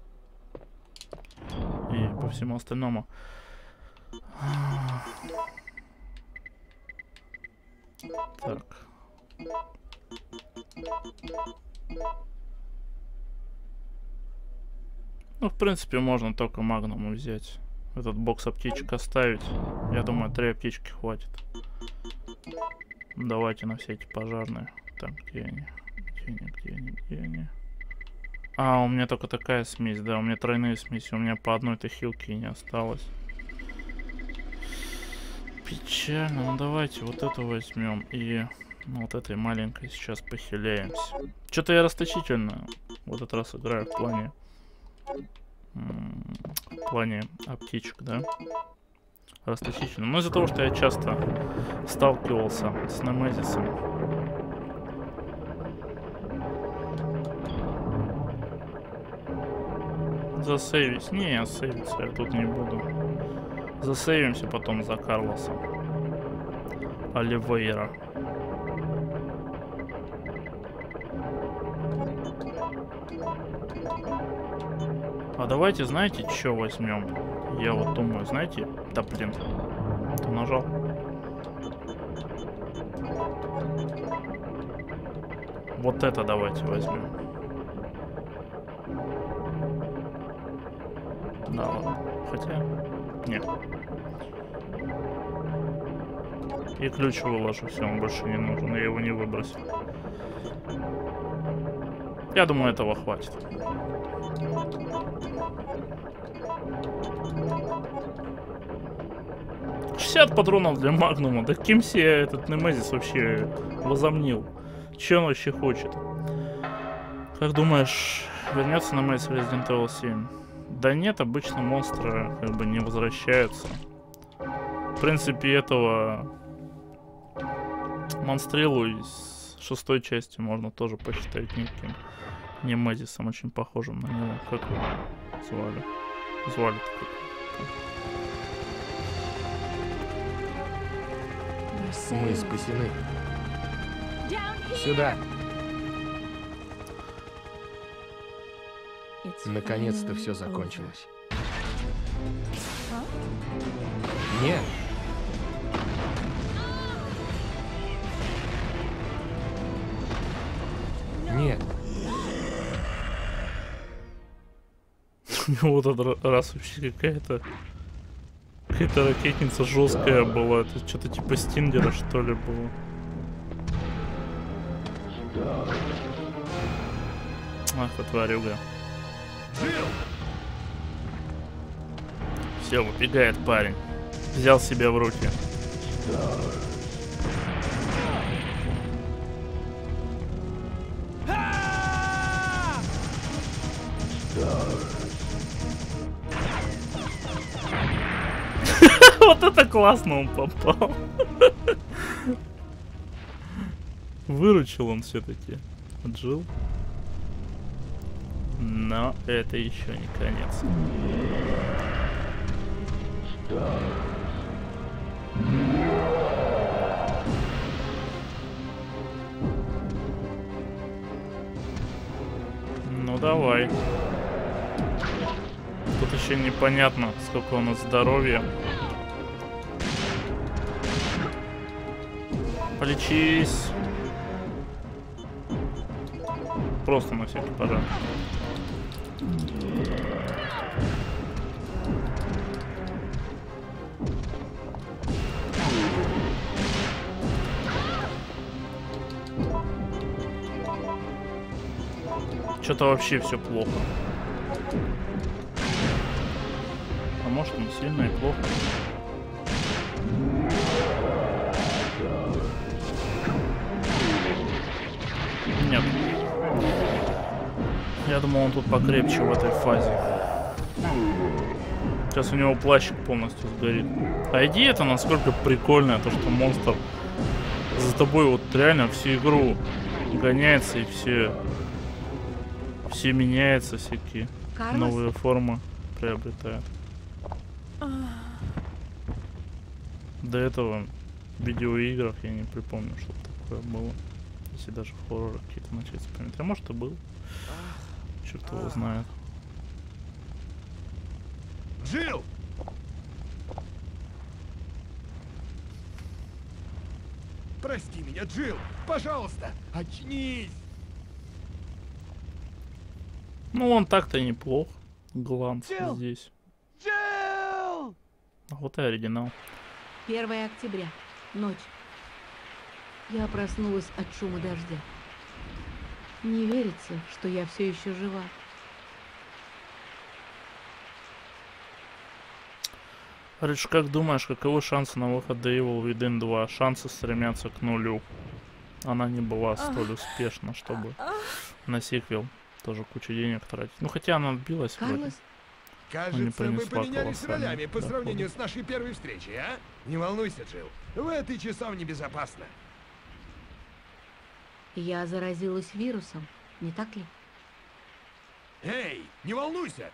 Speaker 2: и по всему остальному. Так. Ну, в принципе, можно только магнум взять. Этот бокс аптечек оставить. Я думаю, три аптечки хватит. Давайте на все эти пожарные. Так, где они? Где они, где они, где они? А, у меня только такая смесь, да, у меня тройные смеси. У меня по одной-то хилке и не осталось. Печально. Ну, давайте вот эту возьмем и... Ну, вот этой маленькой сейчас похиляемся. Что-то я расточительно в этот раз играю в плане... В плане аптечек, да? Расточительно. Но из-за того, что я часто сталкивался с немезисом. Засейвись. Не, сейвиться я тут не буду. Засейвимся потом за Карлоса Оливейра. А давайте, знаете, что возьмем? Я вот думаю, знаете... Да, блин. Ты нажал. Вот это давайте возьмем. Да, ладно. Хотя... Нет. И ключ выложу, все, он больше не нужен. Я его не выбросил. Я думаю, этого хватит. шестьдесят патронов для магнума. Да кем себе этот немезис вообще возомнил? Че он вообще хочет? Как думаешь, вернется немезис в Resident Evil семь? Да нет, обычно монстры как бы не возвращаются. В принципе, этого монстрилу из шестой части можно тоже посчитать неким немезисом, очень похожим на него. Как его звали? Звали-то как?
Speaker 3: Мы спасены. Сюда. Наконец-то все закончилось. Нет. Нет.
Speaker 2: У него вот этот раз вообще какая-то какая-то ракетница жесткая была. Это что-то типа Стингера, что ли, было. Ах, ты тварюга. Все, убегает парень. Взял себя в руки. Вот это классно он попал. Выручил он все-таки. Отжил. Но это еще не конец. Ну давай. Тут еще непонятно, сколько у нас здоровья. Полечись. Просто на всякий пожар. Что-то вообще все плохо. А может, не сильно и плохо. Нет. Я думал, он тут покрепче в этой фазе. Сейчас у него плащик полностью сгорит. А идея это насколько прикольная, то что монстр за тобой вот реально всю игру гоняется и все, все меняется, всякие
Speaker 4: Карлос?
Speaker 2: новые формы приобретает. До этого В видеоиграх я не припомню, что такое было. Если даже хорроры какие-то начать вспоминать. А может и был. Черт его знает.
Speaker 3: Джилл! Прости меня, Джилл! Пожалуйста, очнись!
Speaker 2: Ну, он так-то неплох. Гланс
Speaker 3: Джилл!
Speaker 2: здесь.
Speaker 3: Джилл!
Speaker 2: А вот и оригинал.
Speaker 4: первое октября. Ночь. Я проснулась от шума дождя. Не верится, что я все еще жива.
Speaker 2: Рич, как думаешь, каковы шансы на выход The Evil Within два? Шансы стремятся к нулю. Она не была столь успешна, чтобы на сиквел тоже кучу денег тратить. Ну, хотя она отбилась вроде.
Speaker 4: Карлос,
Speaker 3: Кажется, мы
Speaker 2: принесла
Speaker 3: поменялись
Speaker 2: колоссальные
Speaker 3: ролями по
Speaker 2: доходы.
Speaker 3: сравнению с нашей первой встречей, а? Не волнуйся, Джилл. В этой часовне безопасно.
Speaker 4: я заразилась вирусом, не так ли?
Speaker 3: Эй, не волнуйся!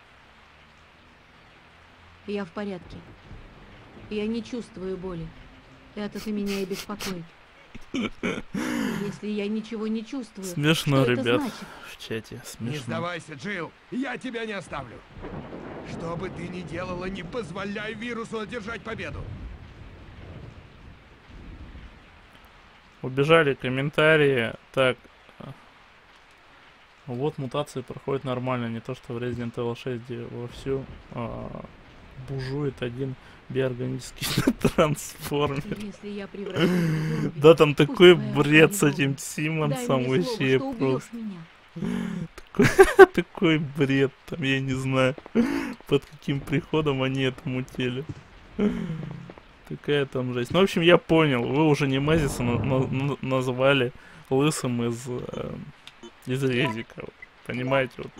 Speaker 4: Я в порядке. Я не чувствую боли. Это-то меня и беспокоит. Если я ничего не чувствую,
Speaker 2: Смешно,
Speaker 4: что это
Speaker 2: ребят,
Speaker 4: значит?
Speaker 2: в чате.
Speaker 3: Не
Speaker 2: Смешно.
Speaker 3: сдавайся, Джилл, я тебя не оставлю. Что бы ты ни делала, не позволяй вирусу одержать победу.
Speaker 2: Убежали комментарии. Так. Вот мутации проходят нормально. Не то, что в Resident Evil шесть, где вовсю а, бужует один биорганический трансформер.
Speaker 4: Если я превращусь в зомби,
Speaker 2: Да, там
Speaker 4: пусть
Speaker 2: такой
Speaker 4: твоя
Speaker 2: бред
Speaker 4: рука
Speaker 2: с
Speaker 4: не
Speaker 2: этим
Speaker 4: дрогнет.
Speaker 2: Симмонсом
Speaker 4: Дай мне слово,
Speaker 2: вообще
Speaker 4: что убьешь
Speaker 2: просто.
Speaker 4: меня.
Speaker 2: Такой, такой бред там, я не знаю, под каким приходом они это мутили. Такая там жесть. Ну, в общем, я понял, вы уже не Мезиса на- на- на- назвали лысым из, э, из резика. Понимаете, вот.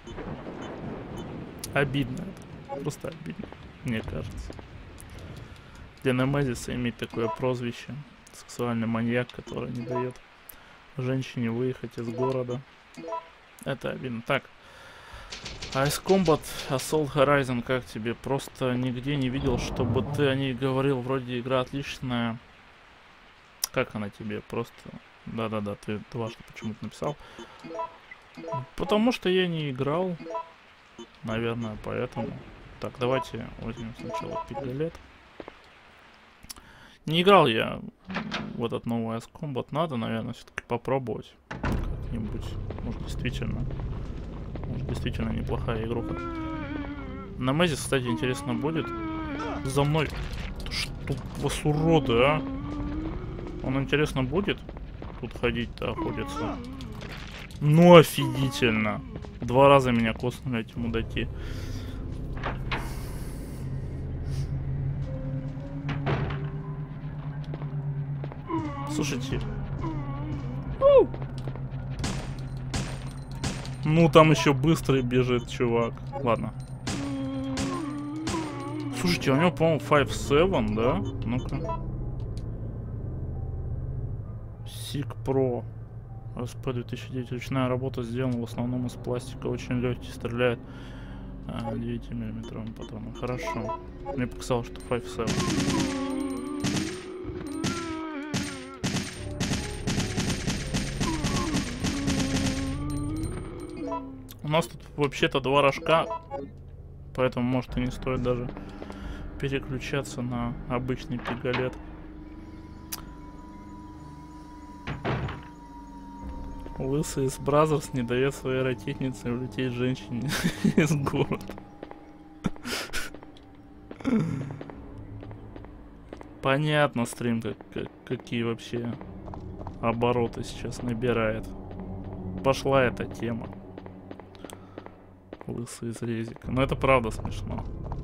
Speaker 2: Обидно это. Просто обидно, мне кажется. Для Немезиса иметь такое прозвище. Сексуальный маньяк, который не дает женщине выехать из города. Это обидно. Так. Ice Combat Assault Horizon, как тебе? Просто нигде не видел, чтобы ты о ней говорил. Вроде игра отличная. Как она тебе? Просто... Да-да-да, ты дважды почему-то написал. Потому что я не играл. Наверное, поэтому. Так, давайте возьмем сначала пигалет. Не играл я в этот новый Ice Combat. Надо, наверное, все-таки попробовать. Как-нибудь. Может, действительно... Может, действительно неплохая игруха. На Мезис, кстати, интересно будет. За мной... Да что вас уроды, а? Он, интересно, будет тут ходить-то, охотиться? Ну, офигительно. Два раза меня коснули эти мудаки. Слушайте. Ну, там еще быстрый бежит, чувак. Ладно. Слушайте, у него, по-моему, пять семь, да? Ну-ка. Сик Pro. эс пи две тысячи девять. Ручная работа сделана в основном из пластика. Очень легкий, стреляет а, девятимиллиметровым патроном. Хорошо. Мне показалось, что пять семь. У нас тут вообще-то два рожка, поэтому, может, и не стоит даже переключаться на обычный пигалет. Лысый из Бразерс не дает своей ракетнице улететь женщине из города. Понятно, стрим, как, как, какие вообще обороты сейчас набирает. Пошла эта тема. Лысый из резика. Но это правда смешно.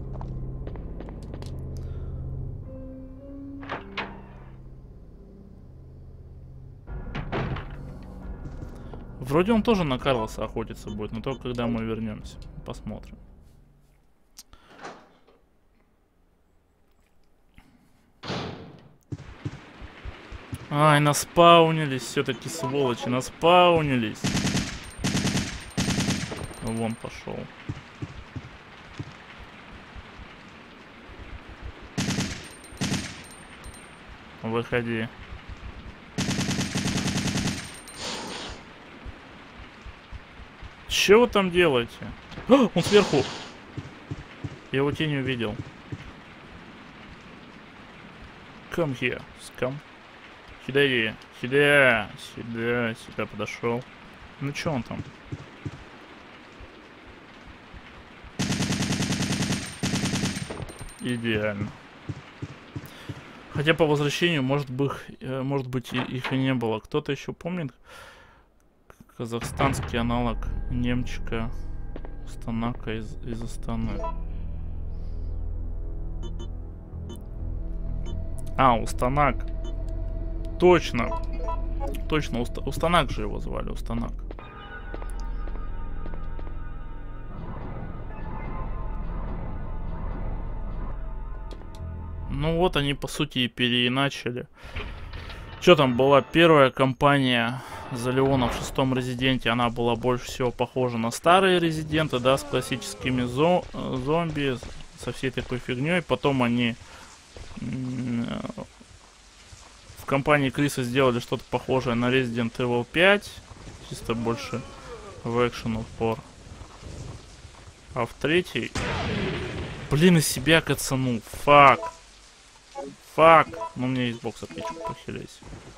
Speaker 2: Вроде он тоже на Карлоса охотиться будет, но только когда мы вернемся. Посмотрим. Ай, наспаунились все-таки, сволочи, наспаунились. Вон пошел. Выходи. Че вы там делаете? А, он сверху. Я его тень увидел. Come here, scum. Сюда иди. Сюда. Сюда. Сюда подошел. Ну че он там? Идеально. Хотя по возвращению, может быть, может быть, их и не было. Кто-то еще помнит казахстанский аналог немчика Станака из, из Астаны? А, Устанак. Точно. Точно, Уста, Устанак же его звали, Устанак. Ну вот они, по сути, и переиначили. Что там была первая кампания за Леона в шестом Резиденте? Она была больше всего похожа на старые Резиденты, да, с классическими зо зомби, со всей такой фигней. Потом они в компании Криса сделали что-то похожее на Resident Evil пять. Чисто больше в экшен упор. А в третьей... Блин, из себя кацанул. Фак. Фак. Ну, мне есть бокс отвечу, похиляйся.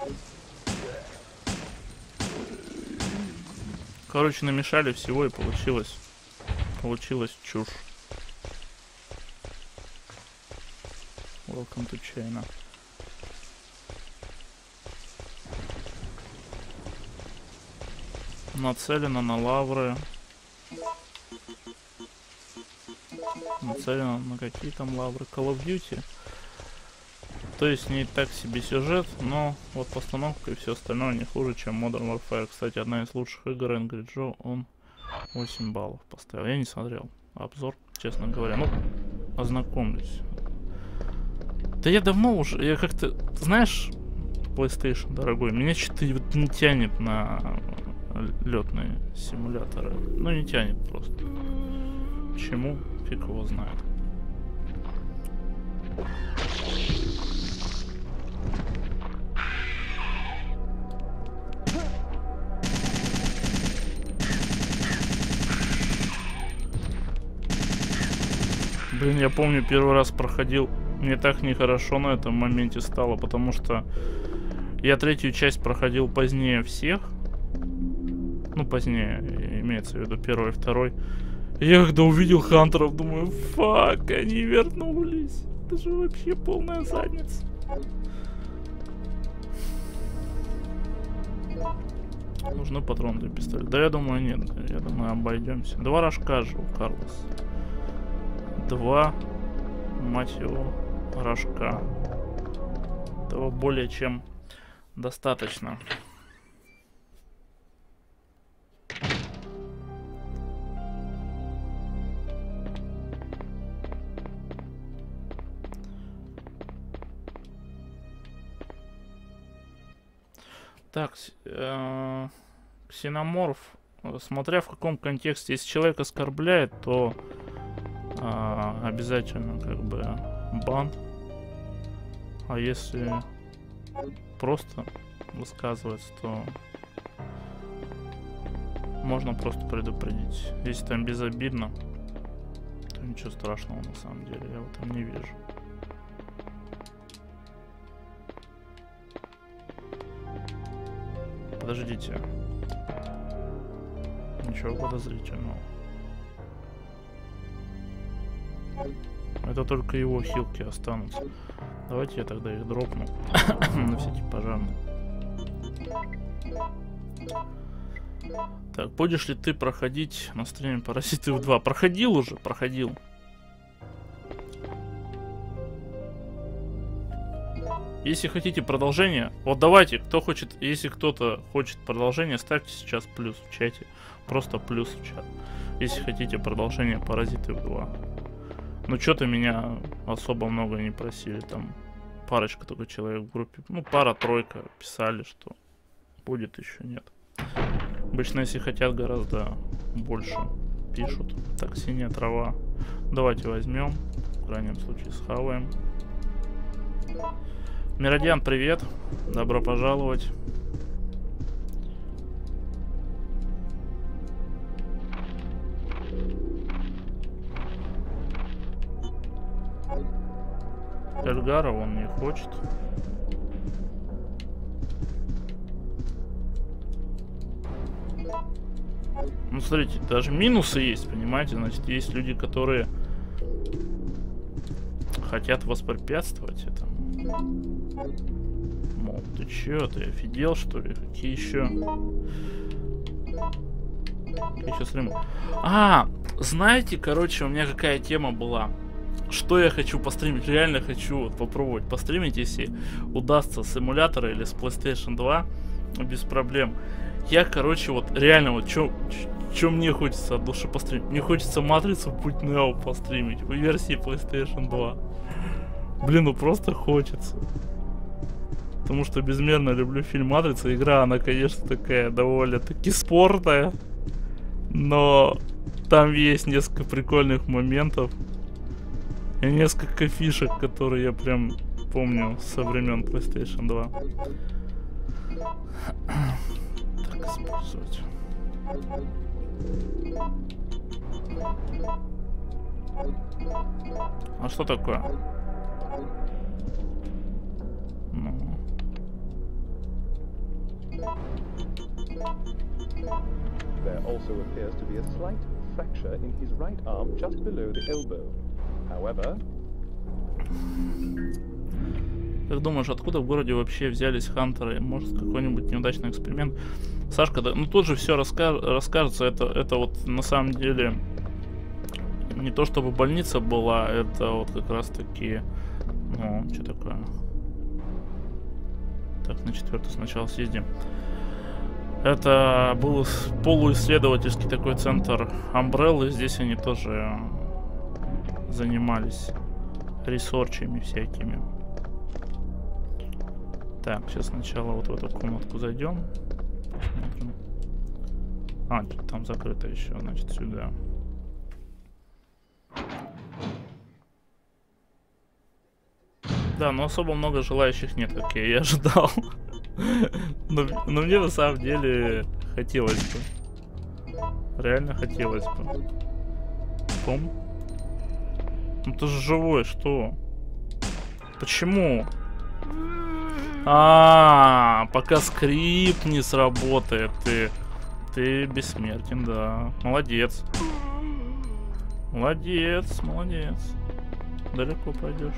Speaker 2: Короче, намешали всего и получилось. Получилась чушь. Welcome to China. Нацелено на лавры. Нацелено на какие там лавры? Call of Duty. То есть не так себе сюжет, но вот постановка и все остальное не хуже, чем Modern Warfare. Кстати, одна из лучших игр Angry Joe, он восемь баллов поставил. Я не смотрел обзор, честно говоря. Ну, ознакомлюсь. Да я давно уже, я как-то, знаешь, PlayStation, дорогой, меня что-то вот не тянет на летные симуляторы. Ну, не тянет просто. Почему? Фиг его знает. Блин, я помню, первый раз проходил, мне так нехорошо на этом моменте стало, потому что я третью часть проходил позднее всех. Ну, позднее, имеется в виду первый и второй. И я когда увидел Хантеров, думаю, фак, они вернулись. Это же вообще полная задница. Нужны патроны для пистолета. Да, я думаю, нет. Я думаю, обойдемся. Два рожка же у Карлоса. Два, мать его, рожка. Этого более чем достаточно. Так, э, ксеноморф, смотря в каком контексте, если человек оскорбляет, то э, обязательно как бы бан. А если просто высказывается, то можно просто предупредить. Если там безобидно, то ничего страшного на самом деле я в этом не вижу. Подождите. Ничего подозрительного. Это только его хилки останутся. Давайте я тогда их дропну. На всякий пожарный. Так, будешь ли ты проходить на стриме Паразиты два? Проходил уже, проходил. Если хотите продолжение, вот давайте, кто хочет, если кто-то хочет продолжение, ставьте сейчас плюс в чате. Просто плюс в чат. Если хотите продолжение Паразиты два. Ну, что-то меня особо много не просили. Там парочка только человек в группе. Ну, пара-тройка писали, что будет, еще нет. Обычно, если хотят, гораздо больше пишут. Так, синяя трава. Давайте возьмем. В крайнем случае схаваем. Миродиан, привет. Добро пожаловать. Эльгара он не хочет. Ну, смотрите, даже минусы есть, понимаете? Значит, есть люди, которые хотят воспрепятствовать этому. Мол, ты чё, ты офигел, что ли? Какие еще? Какие еще стримы? А, знаете, короче, у меня какая тема была. Что я хочу постримить? Реально хочу вот попробовать постримить, если удастся с эмулятора или с PlayStation два. Без проблем. Я, короче, вот реально вот чё, чё мне хочется от души постримить? Мне хочется Матрицу Путь Нео постримить в версии PlayStation два. Блин, ну просто хочется. Потому что безмерно люблю фильм Матрица. Игра, она, конечно, такая довольно-таки спорная. Но там есть несколько прикольных моментов. И несколько фишек, которые я прям помню со времен PlayStation два. Так, использовать. А что такое? Ну.
Speaker 6: There also appears to be a slight fracture in his right arm just below the elbow. However...
Speaker 2: Как думаешь, откуда в городе вообще взялись хантеры? Может, какой-нибудь неудачный эксперимент? Сашка, да, ну тут же все раска расскажется. Это, это вот на самом деле не то чтобы больница была, это вот как раз таки... Ну, что такое? Так, на четвертую сначала съездим. Это был полуисследовательский такой центр Umbrella. Здесь они тоже занимались ресерчами всякими. Так, сейчас сначала вот в эту комнатку зайдем. Посмотрим. А, там закрыто еще, значит, сюда. Да, но особо много желающих нет, как я и ожидал. но, но мне на самом деле хотелось бы. Реально хотелось бы. Том? Ну ты же живой, что? Почему? А, пока скрипт не сработает, ты, ты бессмертен, да. Молодец. Молодец, молодец. Далеко пойдешь.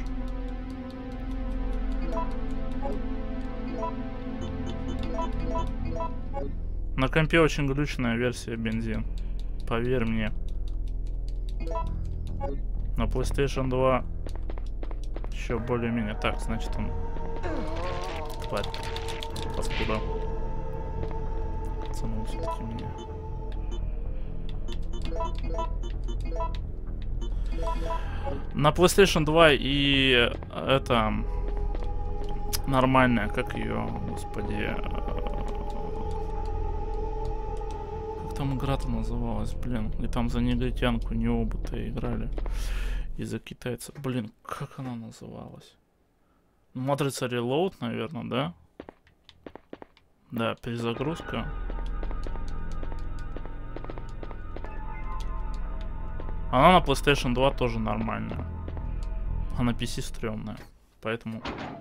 Speaker 2: На компе очень глючная версия бензин. Поверь мне. На PlayStation два еще более-менее. Так, значит он... Тварь. Паскуда. Пацаны, все-таки меня. На PlayStation два и это... Нормальная, как ее, господи... Как там игра-то называлась, блин. И там за негритянку не оба-то играли. Из-за китайцев. Блин, как она называлась? Матрица Reload, наверное, да? Да, перезагрузка. Она на PlayStation два тоже нормальная. А на пи си стрёмная. Поэтому...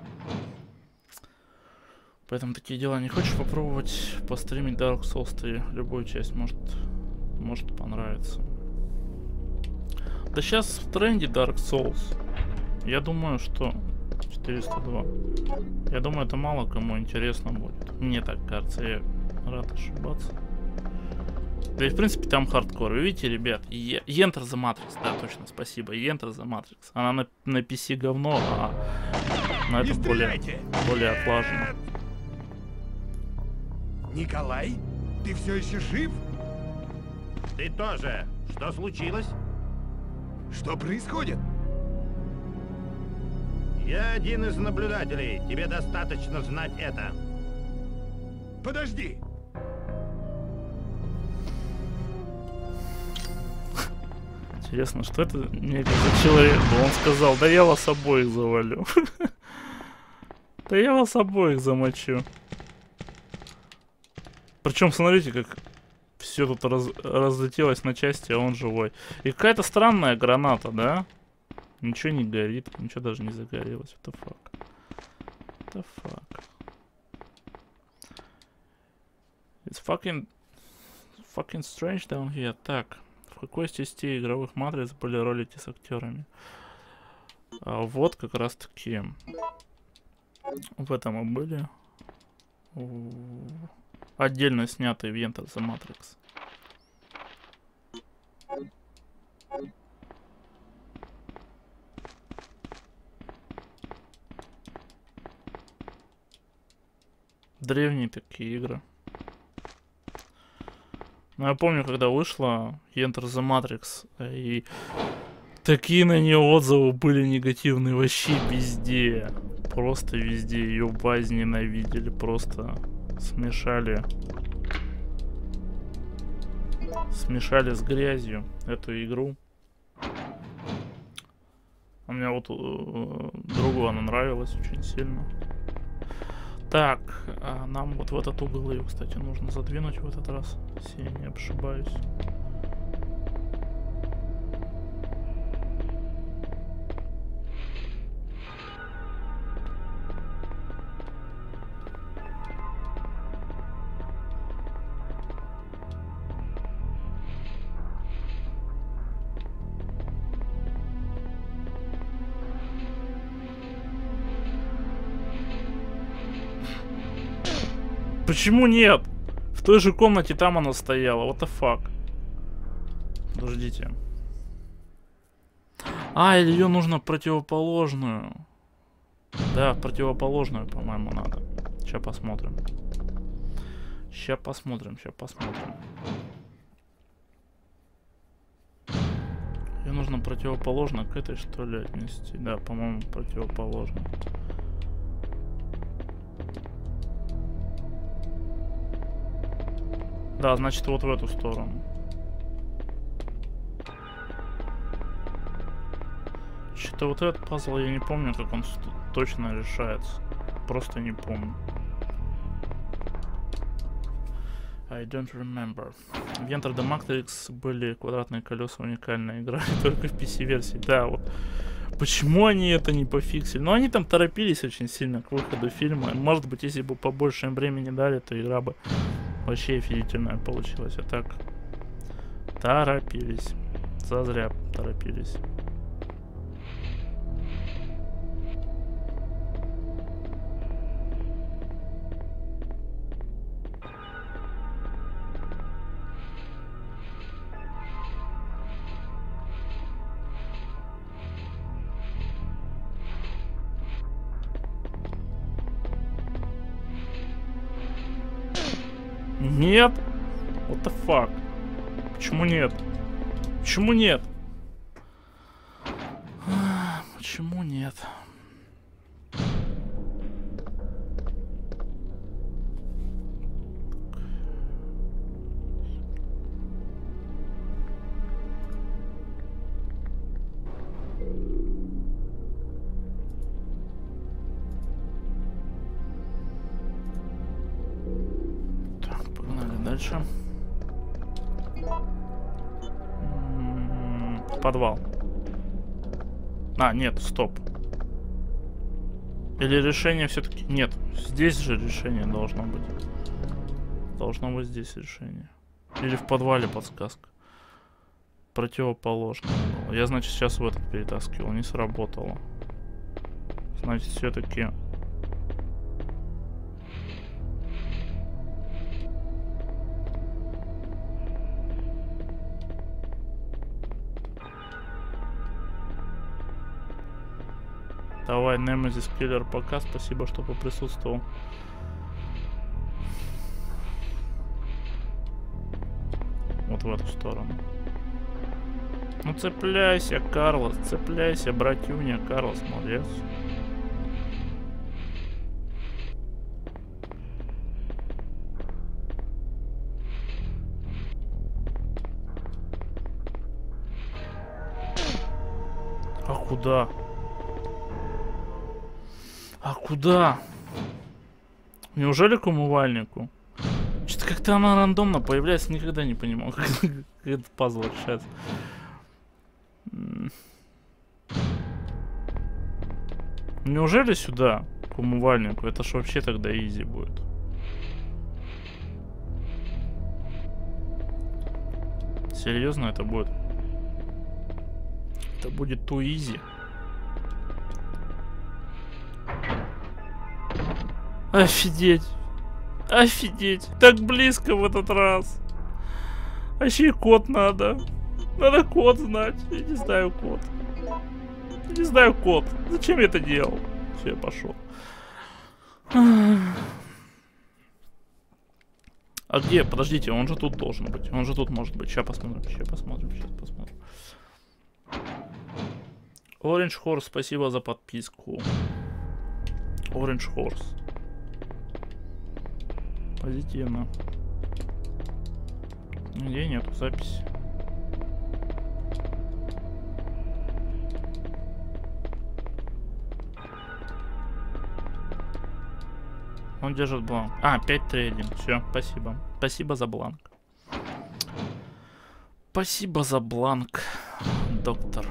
Speaker 2: Поэтому такие дела. Не хочешь попробовать постримить Dark Souls три? Любую часть, может, может понравится. Да сейчас в тренде Dark Souls. Я думаю, что... четыреста два. Я думаю, это мало кому интересно будет. Мне так кажется, я рад ошибаться. Да и в принципе там хардкор. Вы видите, ребят, Enter the Matrix, да, точно, спасибо. Enter the Matrix. Она на, на пи си говно, а на этом более, более отлажено.
Speaker 3: Николай, ты все еще жив?
Speaker 5: Ты тоже. Что случилось?
Speaker 3: Что происходит?
Speaker 5: Я один из наблюдателей. Тебе достаточно знать это.
Speaker 3: Подожди.
Speaker 2: Интересно, что это мне за человек был? Он сказал, да я вас обоих завалю. Да я вас обоих замочу. Причем, смотрите, как все тут раз, разлетелось на части, а он живой. И какая-то странная граната, да? Ничего не горит, ничего даже не загорелось. What the fuck? What the fuck? It's fucking... Fucking strange down here. Так, в какой из частей игровых матриц были ролики с актерами? А вот как раз таки в этом и были. Отдельно снятый в Enter the Matrix. Древние такие игры. Но я помню, когда вышла Enter the Matrix, и такие на нее отзывы были негативные вообще везде. Просто везде. Ее баз ненавидели. Просто смешали. Смешали с грязью эту игру. А мне вот э, другу она нравилась очень сильно. Так, а нам вот в этот угол ее, кстати, нужно задвинуть в этот раз, если я не ошибаюсь. Почему нет? В той же комнате там она стояла. What the fuck? Подождите. А, или ее нужно противоположную. Да, противоположную, по-моему, надо. Сейчас посмотрим. Сейчас посмотрим, сейчас посмотрим. Ее нужно противоположно к этой, что ли, отнести. Да, по-моему, противоположно. Да, значит, вот в эту сторону. Что-то вот этот пазл я не помню, как он точно решается. Просто не помню. I don't remember. В Enter the Matrix были квадратные колеса, уникальная игра, только в пи си-версии. Да, вот. Почему они это не пофиксили? Ну, они там торопились очень сильно к выходу фильма. Может быть, если бы побольше времени дали, то игра бы вообще офигительная получилась. А так, торопились. Зазря торопились. Нет? What the fuck? Почему нет? Почему нет? Почему нет? Дальше. В подвал. А, нет, стоп. Или решение все-таки... Нет, здесь же решение должно быть. Должно быть здесь решение. Или в подвале подсказка. Противоположно. Я, значит, сейчас в этот перетаскивал. Не сработало. Значит, все-таки... Давай, Nemesis Killer, пока. Спасибо, что поприсутствовал. Вот в эту сторону. Ну цепляйся, Карлос, цепляйся, братюня. Карлос, молодец. А куда? А куда? Неужели к умывальнику? Что-то как-то она рандомно появляется, никогда не понимал, как этот пазл решается. Неужели сюда, к умывальнику? Это ж вообще тогда изи будет. Серьезно это будет? Это будет too easy. Офигеть. Офигеть. Так близко в этот раз. А еще и код надо. Надо код знать. Я не знаю код. Я не знаю код. Зачем я это делал? Все, я пошел. А где? Подождите, он же тут должен быть. Он же тут может быть. Сейчас посмотрим. Сейчас посмотрим. Сейчас посмотрим. Orange Horse, спасибо за подписку. Orange Horse. Позитивно. Нигде нету записи. Он держит бланк. А, пять три один. Все, спасибо. Спасибо за бланк. Спасибо за бланк, доктор.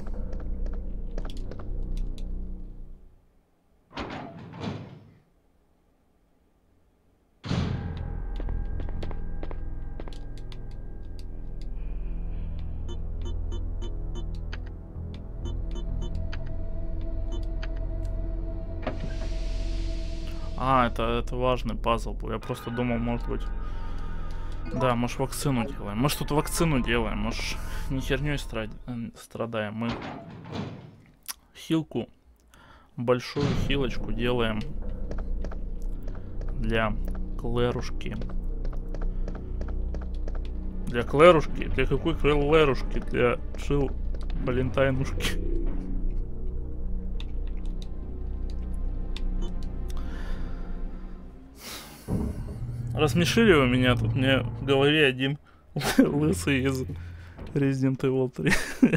Speaker 2: А, это, это важный пазл был. Я просто думал, может быть... Да, может вакцину делаем. Может тут вакцину делаем. Может не херней страд... страдаем. Мы хилку, большую хилочку делаем для Клэрушки. Для Клэрушки? Для какой Клэрушки? Для Джил Валентайнушки. Рассмешили вы меня, тут мне в голове один лысый из Resident Evil три.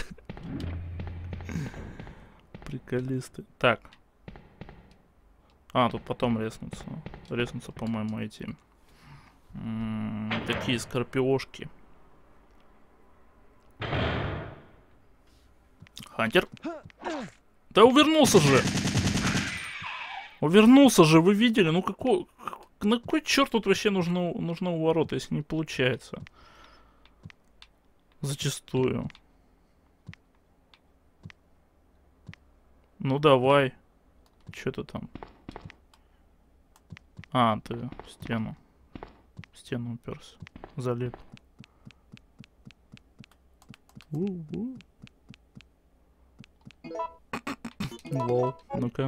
Speaker 2: Приколисты. Так. А, тут потом резнутся. Резнутся, по-моему, эти... М -м, такие скорпиошки. Хантер. Да увернулся же! Увернулся же, вы видели? Ну какой... На кой черт тут вообще нужно, нужно у ворот, если не получается? Зачастую. Ну давай. Че ты там? А, ты в стену. В стену уперся. Залип. У-у. Лол. Ну-ка.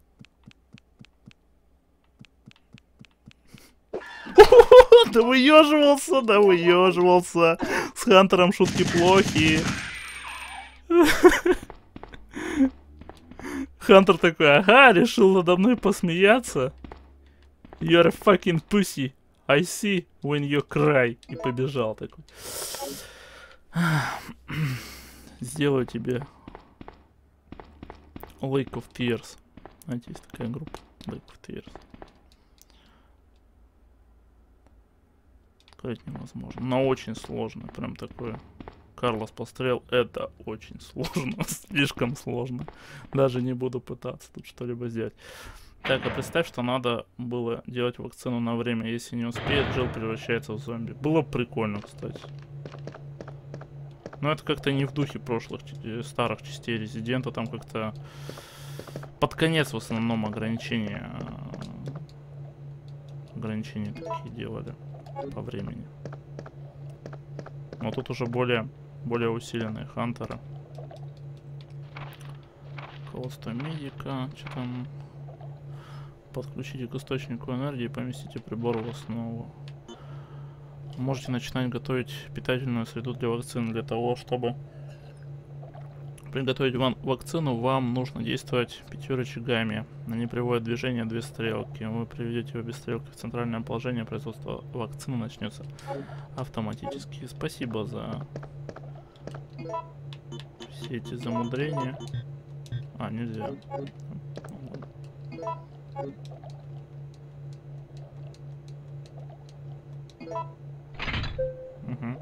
Speaker 2: Да выеживался, да выеживался. С Хантером шутки плохие. Хантер такой, ага, решил надо мной посмеяться. You're a fucking pussy. I see when you cry. И побежал такой. Сделаю тебе Lake of Tears. Знаете, есть такая группа. Lake of Tears. Сказать невозможно. Но очень сложно. Прям такое. Карлос Пострел. Это очень сложно. Слишком сложно. Даже не буду пытаться тут что-либо сделать. Так, а представь, что надо было делать вакцину на время. Если не успеет, Джилл превращается в зомби. Было прикольно, кстати. Но это как-то не в духе прошлых, старых частей Резидента. Там как-то под конец в основном ограничения ограничения такие делали по времени. Но тут уже более более усиленные хантеры. Колостой медика. Что там? Подключите к источнику энергии и поместите прибор в основу. Можете начинать готовить питательную среду для вакцины. Для того, чтобы приготовить вам вакцину, вам нужно действовать пятью рычагами. Они приводят в движение две стрелки. Вы приведете обе стрелки в центральное положение, производство вакцины начнется автоматически. Спасибо за все эти замудрения. А, нельзя. Угу.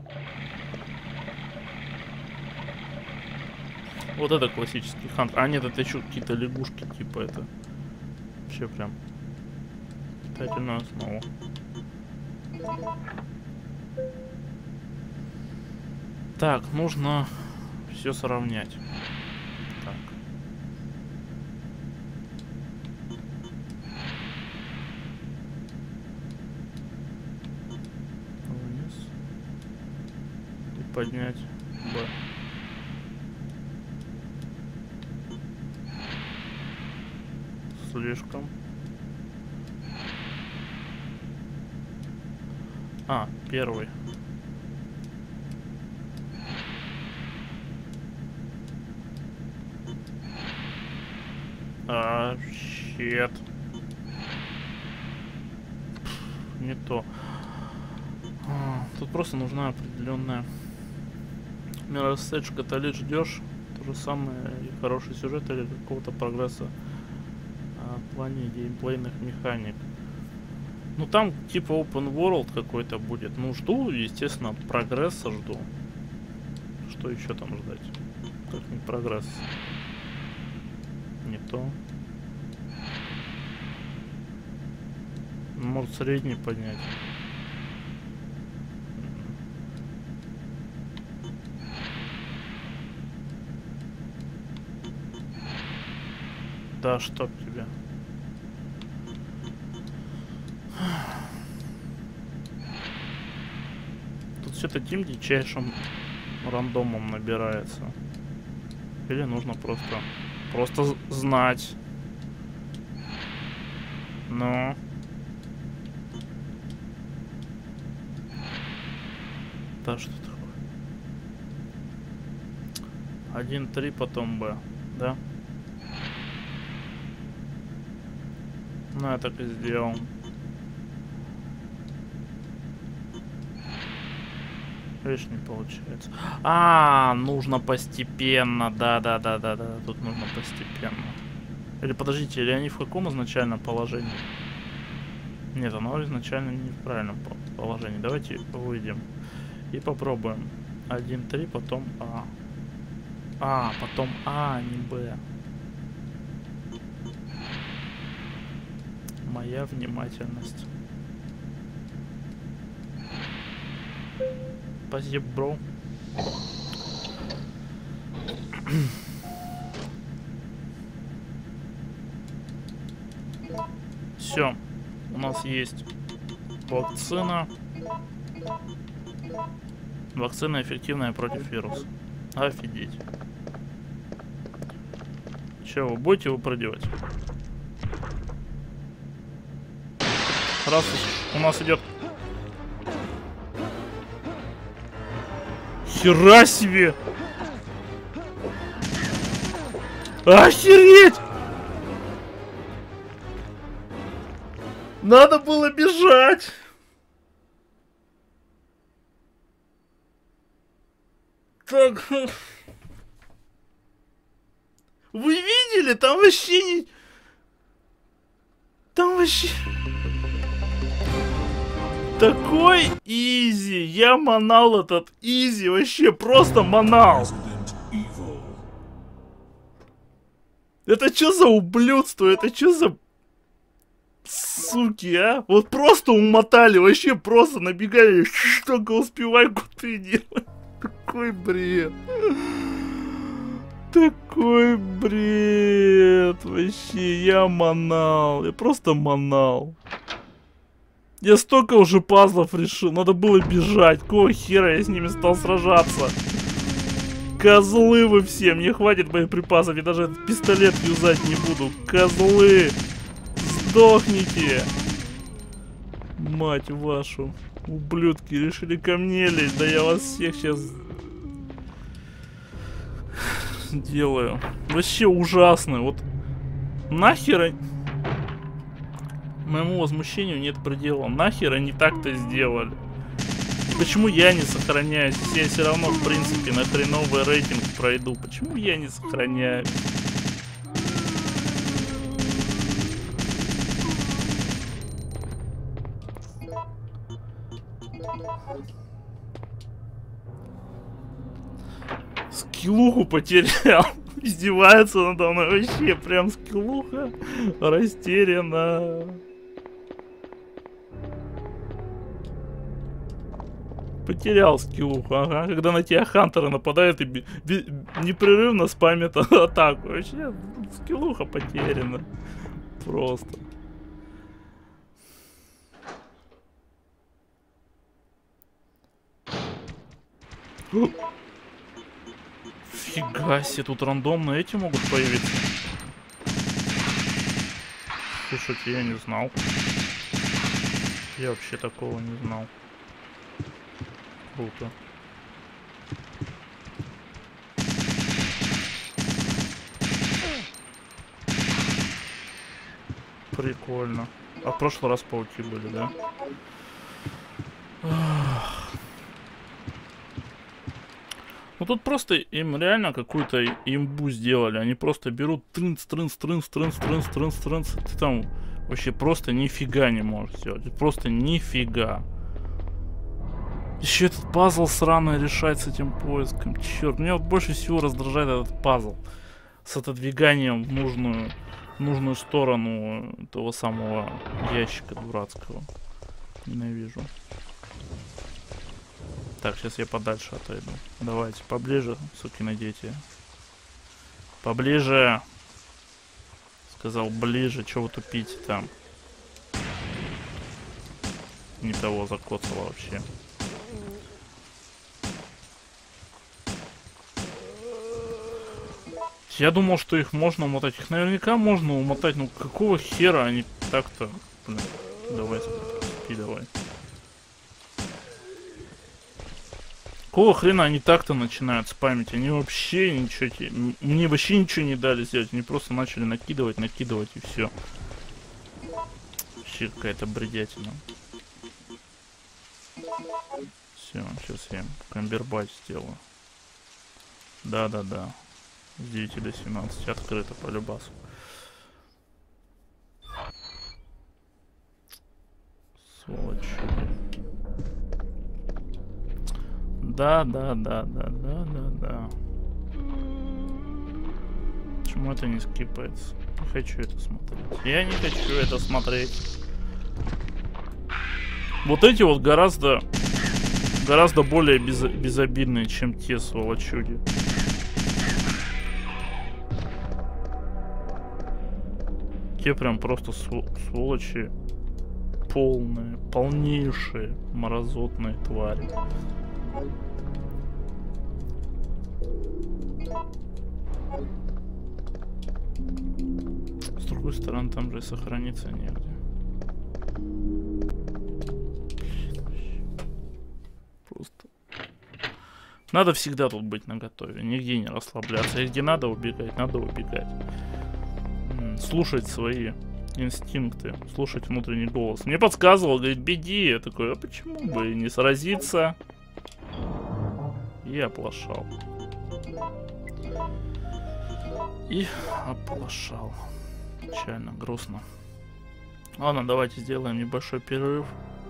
Speaker 2: Вот это классический хант. А нет, это еще какие-то лягушки, типа это. Вообще прям питательную основу. Так, нужно все сравнять. Так. Вниз. И поднять Б. Слишком. А, первый. А, щет. Не то. А, тут просто нужна определенная миросеть, когда ты ждешь то же самое и хороший сюжет или какого-то прогресса а, в плане геймплейных механик. Ну там типа open world какой-то будет. Ну жду, естественно, прогресса жду. Что еще там ждать? Как не прогресс? Не то. Может средний поднять. Да, чтоб тебя. Тут все таким дичайшим рандомом набирается. Или нужно просто просто знать. Но да, что такое? один три, потом Б, да? Ну, я так и сделал. Видишь, не получается. А, нужно постепенно. Да, да, да, да, да. Тут нужно постепенно. Или подождите, или они в каком изначальном положении? Нет, оно изначально не в правильном положении. Давайте выйдем и попробуем. один три, потом А. А, потом А, не Б. Моя внимательность. Спасибо, бро. Все, у нас есть вакцина. Вакцина эффективная против вируса. Офигеть. Че, вы будете его продевать? Раз у нас идет. Хера себе! Охереть! Надо было бежать! Так. Вы видели? Там вообще не... Там вообще... Такой изи. Я манал этот изи. Вообще просто манал.
Speaker 1: Resident Evil.
Speaker 2: Это что за ублюдство? Это что за... Суки, а? Вот просто умотали. Вообще просто набегали. Только успевай куты делать. Такой бред. Такой бред. Вообще, я манал. Я просто манал. Я столько уже пазлов решил. Надо было бежать. Какого хера я с ними стал сражаться? Козлы вы все. Мне хватит боеприпасов. Я даже этот пистолет юзать не буду. Козлы. Сдохните. Мать вашу. Ублюдки. Решили ко мне лезть. Да я вас всех сейчас... делаю. Вообще ужасно. Вот нахера... Моему возмущению нет предела. Нахер они так-то сделали? Почему я не сохраняюсь? Если я все равно, в принципе, на хреновый рейтинг пройду. Почему я не сохраняюсь? Скиллуху потерял. Издевается надо мной вообще. Прям скиллуха растеряна. Потерял скиллуху, ага. Когда на тебя хантеры нападают и би би непрерывно спамят атаку. Вообще скиллуха потеряна. Просто. Фига себе, тут рандомно эти могут появиться. Слушайте, я не знал. Я вообще такого не знал. Круто. Прикольно. А в прошлый раз пауки были, да? Ну тут просто им реально какую-то имбу сделали. Они просто берут трынц, трынц, трынц, трынц, трынц, трынц, трынц. Ты там вообще просто нифига не можешь сделать. Просто нифига. Еще этот пазл сраный решать с этим поиском. Черт, меня вот больше всего раздражает этот пазл. С отодвиганием в нужную, в нужную сторону того самого ящика дурацкого. Ненавижу. Так, сейчас я подальше отойду. Давайте, поближе, сукины дети. Поближе. Сказал, ближе. Чего вы тупите там? Не того закоцало вообще. Я думал, что их можно умотать. Их наверняка можно умотать. Ну какого хера они так-то... Блин, давай, спи, давай. Какого хрена они так-то начинают спамить? Они вообще ничего... Мне вообще ничего не дали сделать. Они просто начали накидывать, накидывать и все. Вообще какая-то бредятина. Все, сейчас я камбербач сделаю. Да-да-да. С девяти до семнадцати открыто по любасу. Сволочь. Да, да, да, да, да, да, да. Почему это не скипается? Не хочу это смотреть. Я не хочу это смотреть. Вот эти вот гораздо, гораздо более без, безобидные, чем те сволочуги. Те прям просто сволочи полные, полнейшие мразотные твари. С другой стороны, там же и сохраниться негде. Просто. Надо всегда тут быть наготове, нигде не расслабляться. И где надо убегать, надо убегать. Слушать свои инстинкты, слушать внутренний голос. Мне подсказывал, говорит, беги. Я такой, а почему бы и не сразиться? И оплошал. И оплошал. Печально, грустно. Ладно, давайте сделаем небольшой перерыв.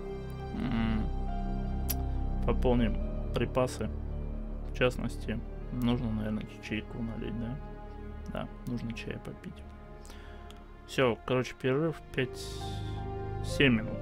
Speaker 2: Пополним припасы. В частности, нужно, наверное, чайку налить, да? Да, нужно чай попить. Все, короче, перерыв пять-семь минут.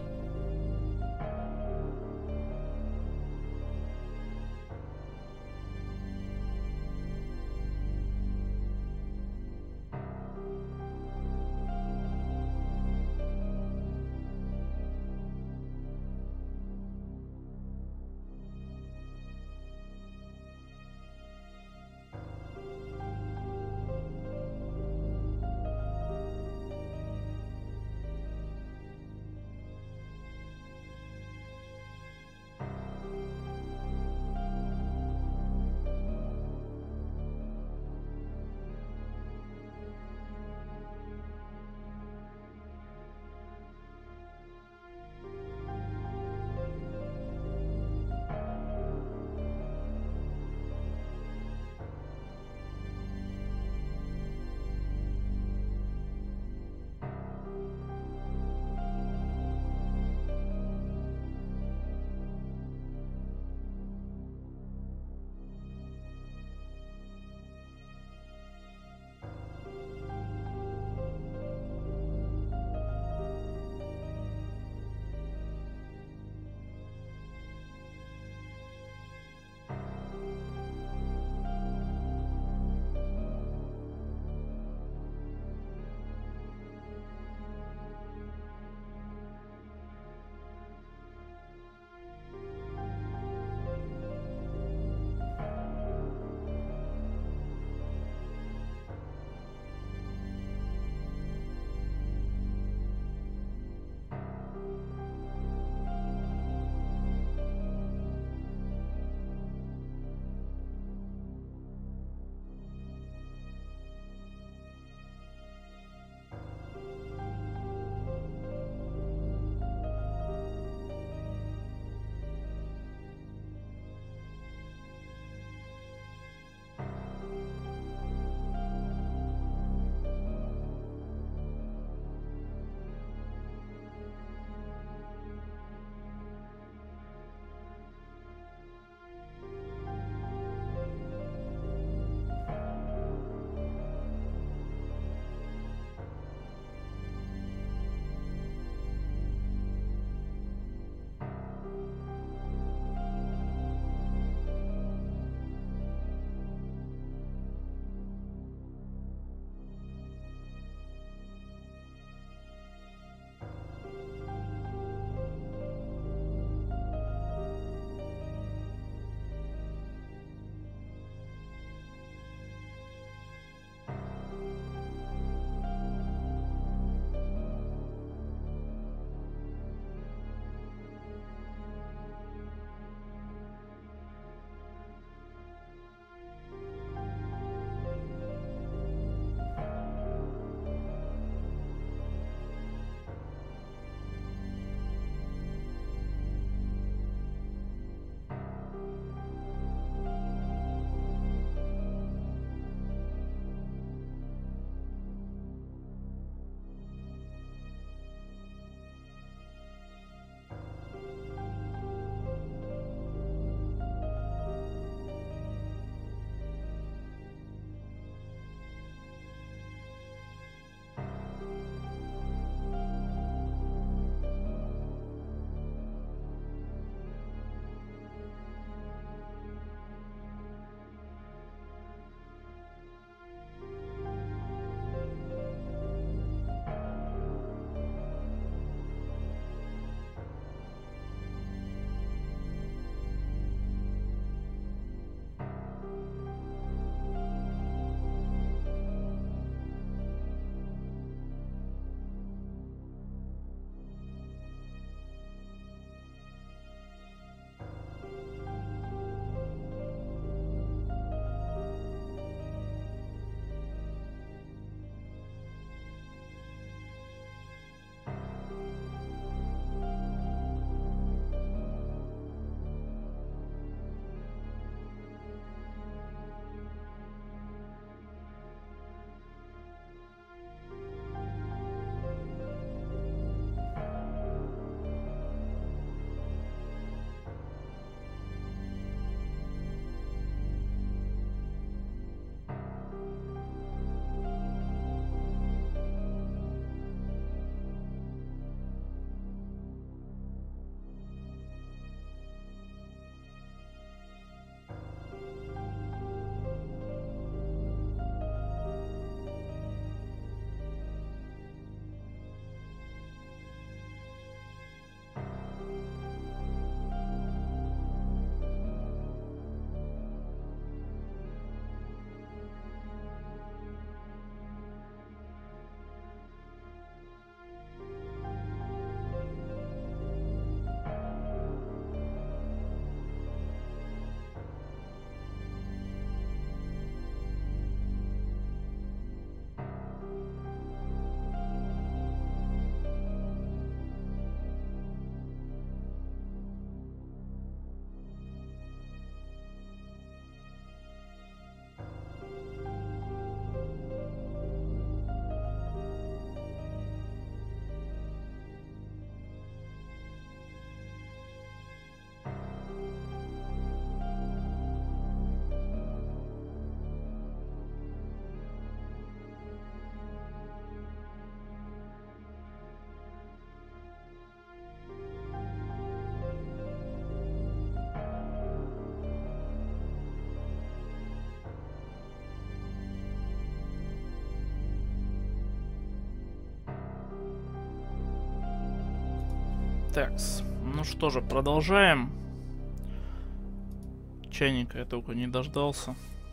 Speaker 2: Такс. Ну что же, продолжаем. Чайника я только не дождался.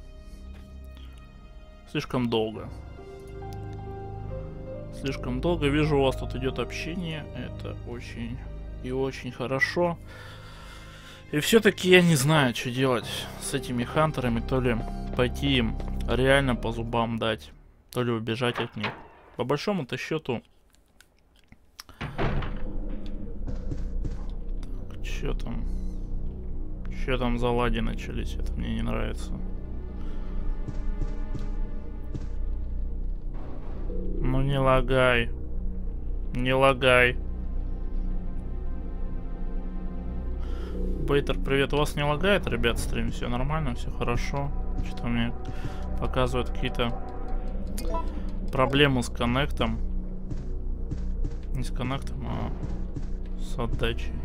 Speaker 2: Слишком долго. Слишком долго. Вижу, у вас тут идет общение. Это очень и очень хорошо. И все-таки я не знаю, что делать с этими хантерами. То ли пойти им реально по зубам дать, то ли убежать от них. По большому-то счету... Так, что там? Что там за лади начались? Это мне не нравится. Ну не лагай. Не лагай. Бейтер, привет. У вас не лагает, ребят, стрим? Все нормально, все хорошо. Что-то мне показывают какие-то проблемы с коннектом. Не с коннектом, а с отдачей.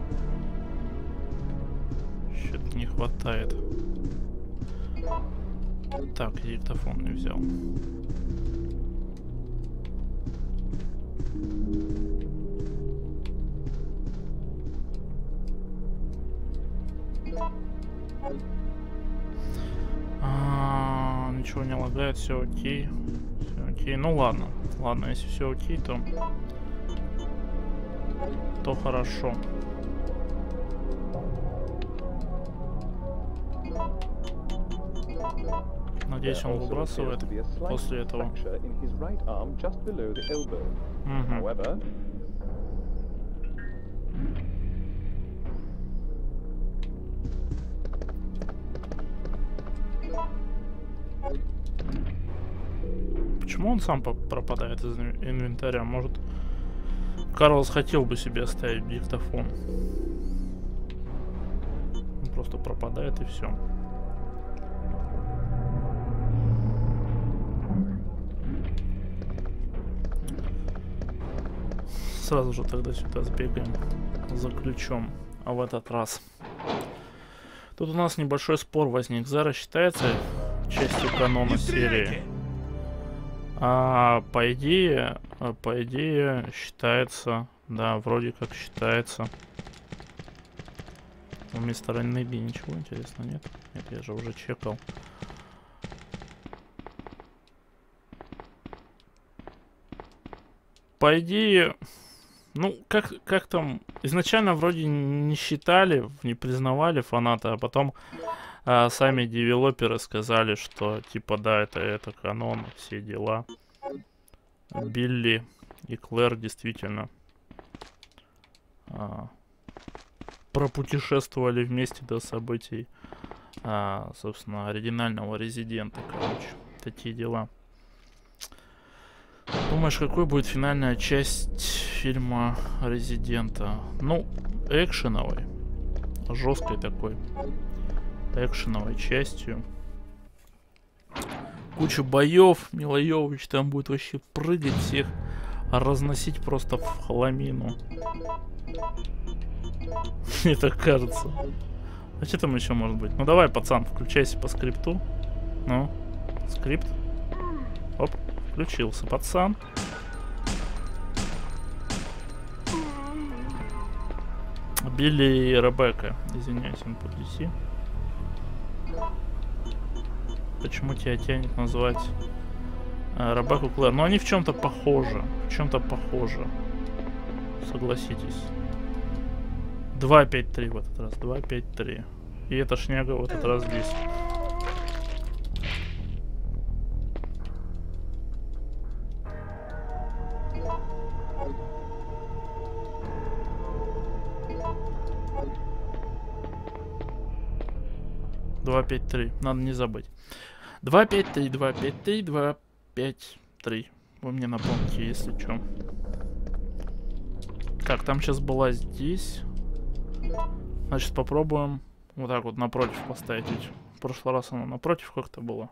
Speaker 2: Что-то не хватает. Так, диктофон не взял. А, ничего не лагает, все окей. Все окей. Ну ладно. Ладно, если все окей, то то хорошо. Надеюсь, он выбрасывает после этого. Угу. Почему он сам пропадает из инвентаря? Может, Карлос хотел бы себе оставить диктофон. Он просто пропадает и все. Сразу же тогда сюда сбегаем за ключом. А в этот раз тут у нас небольшой спор возник. Зара считается частью канона серии? А по идее, по идее считается, да, вроде как считается. У мистера Неби ничего интересного нет? Нет, я же уже чекал. По идее, ну, как, как там, изначально вроде не считали, не признавали фанаты, а потом а, сами девелоперы сказали, что, типа, да, это, это канон, все дела. Билли и Клэр действительно а, пропутешествовали вместе до событий, а, собственно, оригинального Резидента, короче, такие дела. Думаешь, какой будет финальная часть фильма Резидента? Ну, экшеновой. Жесткой такой. Экшеновой частью. Куча боев. Мила Йовович там будет вообще прыгать всех, разносить просто в хламину. Мне так кажется. А что там еще может быть? Ну давай, пацан, включайся по скрипту. Ну, скрипт. Оп. Включился, пацан. Билли и Ребекка. Извиняюсь, input ди си. Почему тебя тянет назвать а, Ребекку Клэр? Ну, они в чем-то похожи. В чем-то похожи. Согласитесь. два пять три в этот раз. два пять три. И эта шняга в этот раз здесь. два пять три. Надо не забыть. два пять три, два пять три, два пять три. Вы мне напомните, если что. Так, там сейчас была здесь. Значит, попробуем вот так вот напротив поставить. Ведь в прошлый раз она напротив как-то была.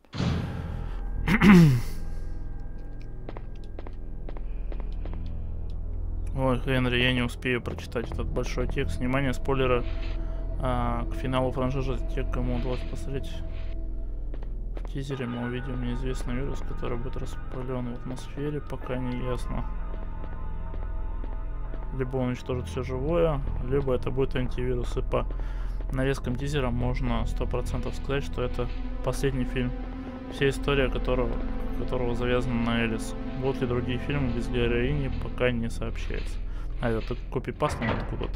Speaker 2: Ой, Генри, я не успею прочитать этот большой текст. Внимание, спойлеры. А, к финалу франшизы, те, кому удалось посмотреть в тизере, мы увидим неизвестный вирус, который будет распылен в атмосфере, пока не ясно. Либо он уничтожит все живое, либо это будет антивирус. И по нарезкам тизера можно сто процентов сказать, что это последний фильм. Вся история которого, которого завязана на Элис. Будут ли другие фильмы без героини, пока не сообщается. А, это копипастнул откуда-то.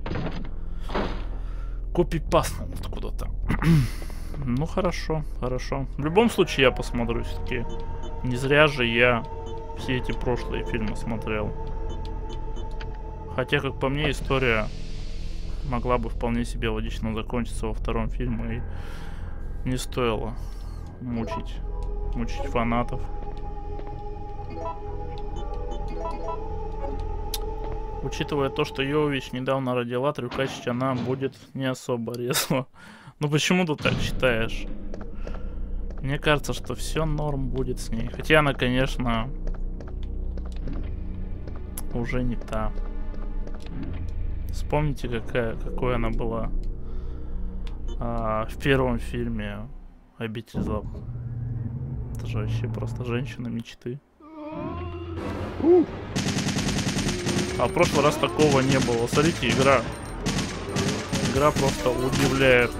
Speaker 2: Копипастнул откуда-то. Ну хорошо, хорошо. В любом случае я посмотрю все-таки. Не зря же я все эти прошлые фильмы смотрел. Хотя, как по мне, история могла бы вполне себе логично закончиться во втором фильме. И не стоило мучить, мучить фанатов. Учитывая то, что Йовович недавно родила, трюкачить она будет не особо резво. Ну почему ты так считаешь? Мне кажется, что все норм будет с ней. Хотя она, конечно, уже не та. Вспомните, какая, какой она была а, в первом фильме «Обитель зла». Это же вообще просто женщина мечты. А в прошлый раз такого не было. Смотрите, игра. Игра просто удивляет.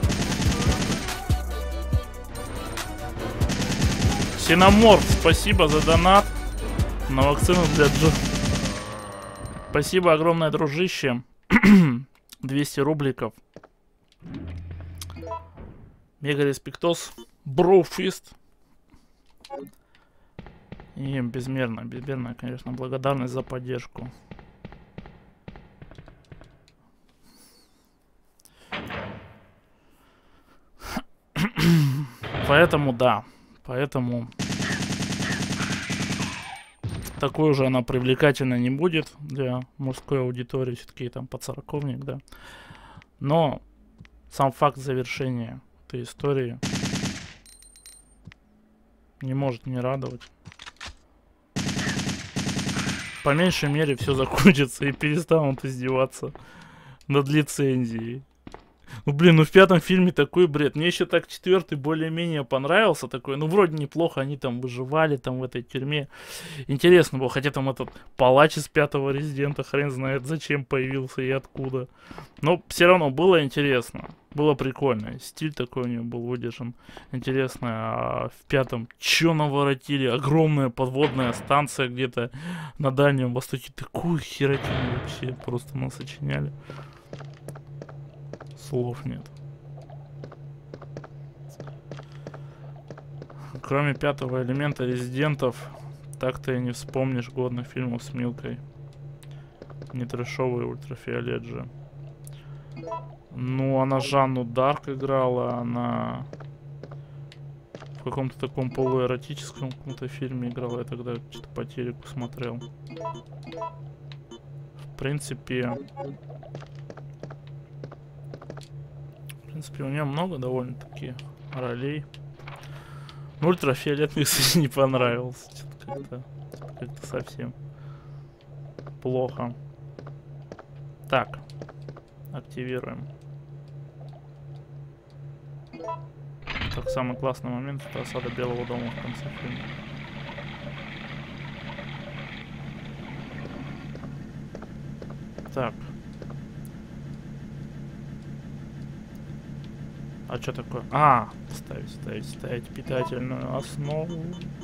Speaker 2: Синоморф, спасибо за донат на вакцину для Джо. Спасибо огромное, дружище. двести рубликов. Мега респектос. Броуфист. И безмерно, безмерно, конечно, благодарность за поддержку. Поэтому да. Поэтому такой уже она привлекательной не будет для мужской аудитории. Все-таки там подсороковник, да. Но сам факт завершения этой истории не может не радовать. По меньшей мере все закончится и перестанут издеваться над лицензией. Ну блин, ну в пятом фильме такой бред. Мне еще так четвертый более-менее понравился такой. Ну вроде неплохо они там выживали там в этой тюрьме. Интересно было. Хотя там этот палач из пятого Резидента хрен знает зачем появился и откуда. Но все равно было интересно. Было прикольно. Стиль такой у него был выдержан. Интересно. А в пятом чё наворотили? Огромная подводная станция где-то на Дальнем Востоке. Такую херотину вообще просто насочиняли. Слов нет. Кроме пятого элемента Резидентов, так-то и не вспомнишь годных фильмов с Милкой. Не трэшовый Ультрафиолет же. Ну, она Жанну Дарк играла, она в каком-то таком полуэротическом каком-то фильме играла. Я тогда что-то по телеку смотрел. В принципе... В принципе, у нее много довольно-таки ролей. Ну, Ультрафиолет мне, кстати, не понравился. Что-то как-то как-то совсем плохо. Так. Активируем. Так, самый классный момент — это осада Белого дома в конце фильма. Так. А что такое? А, ставить, ставить, ставить питательную основу.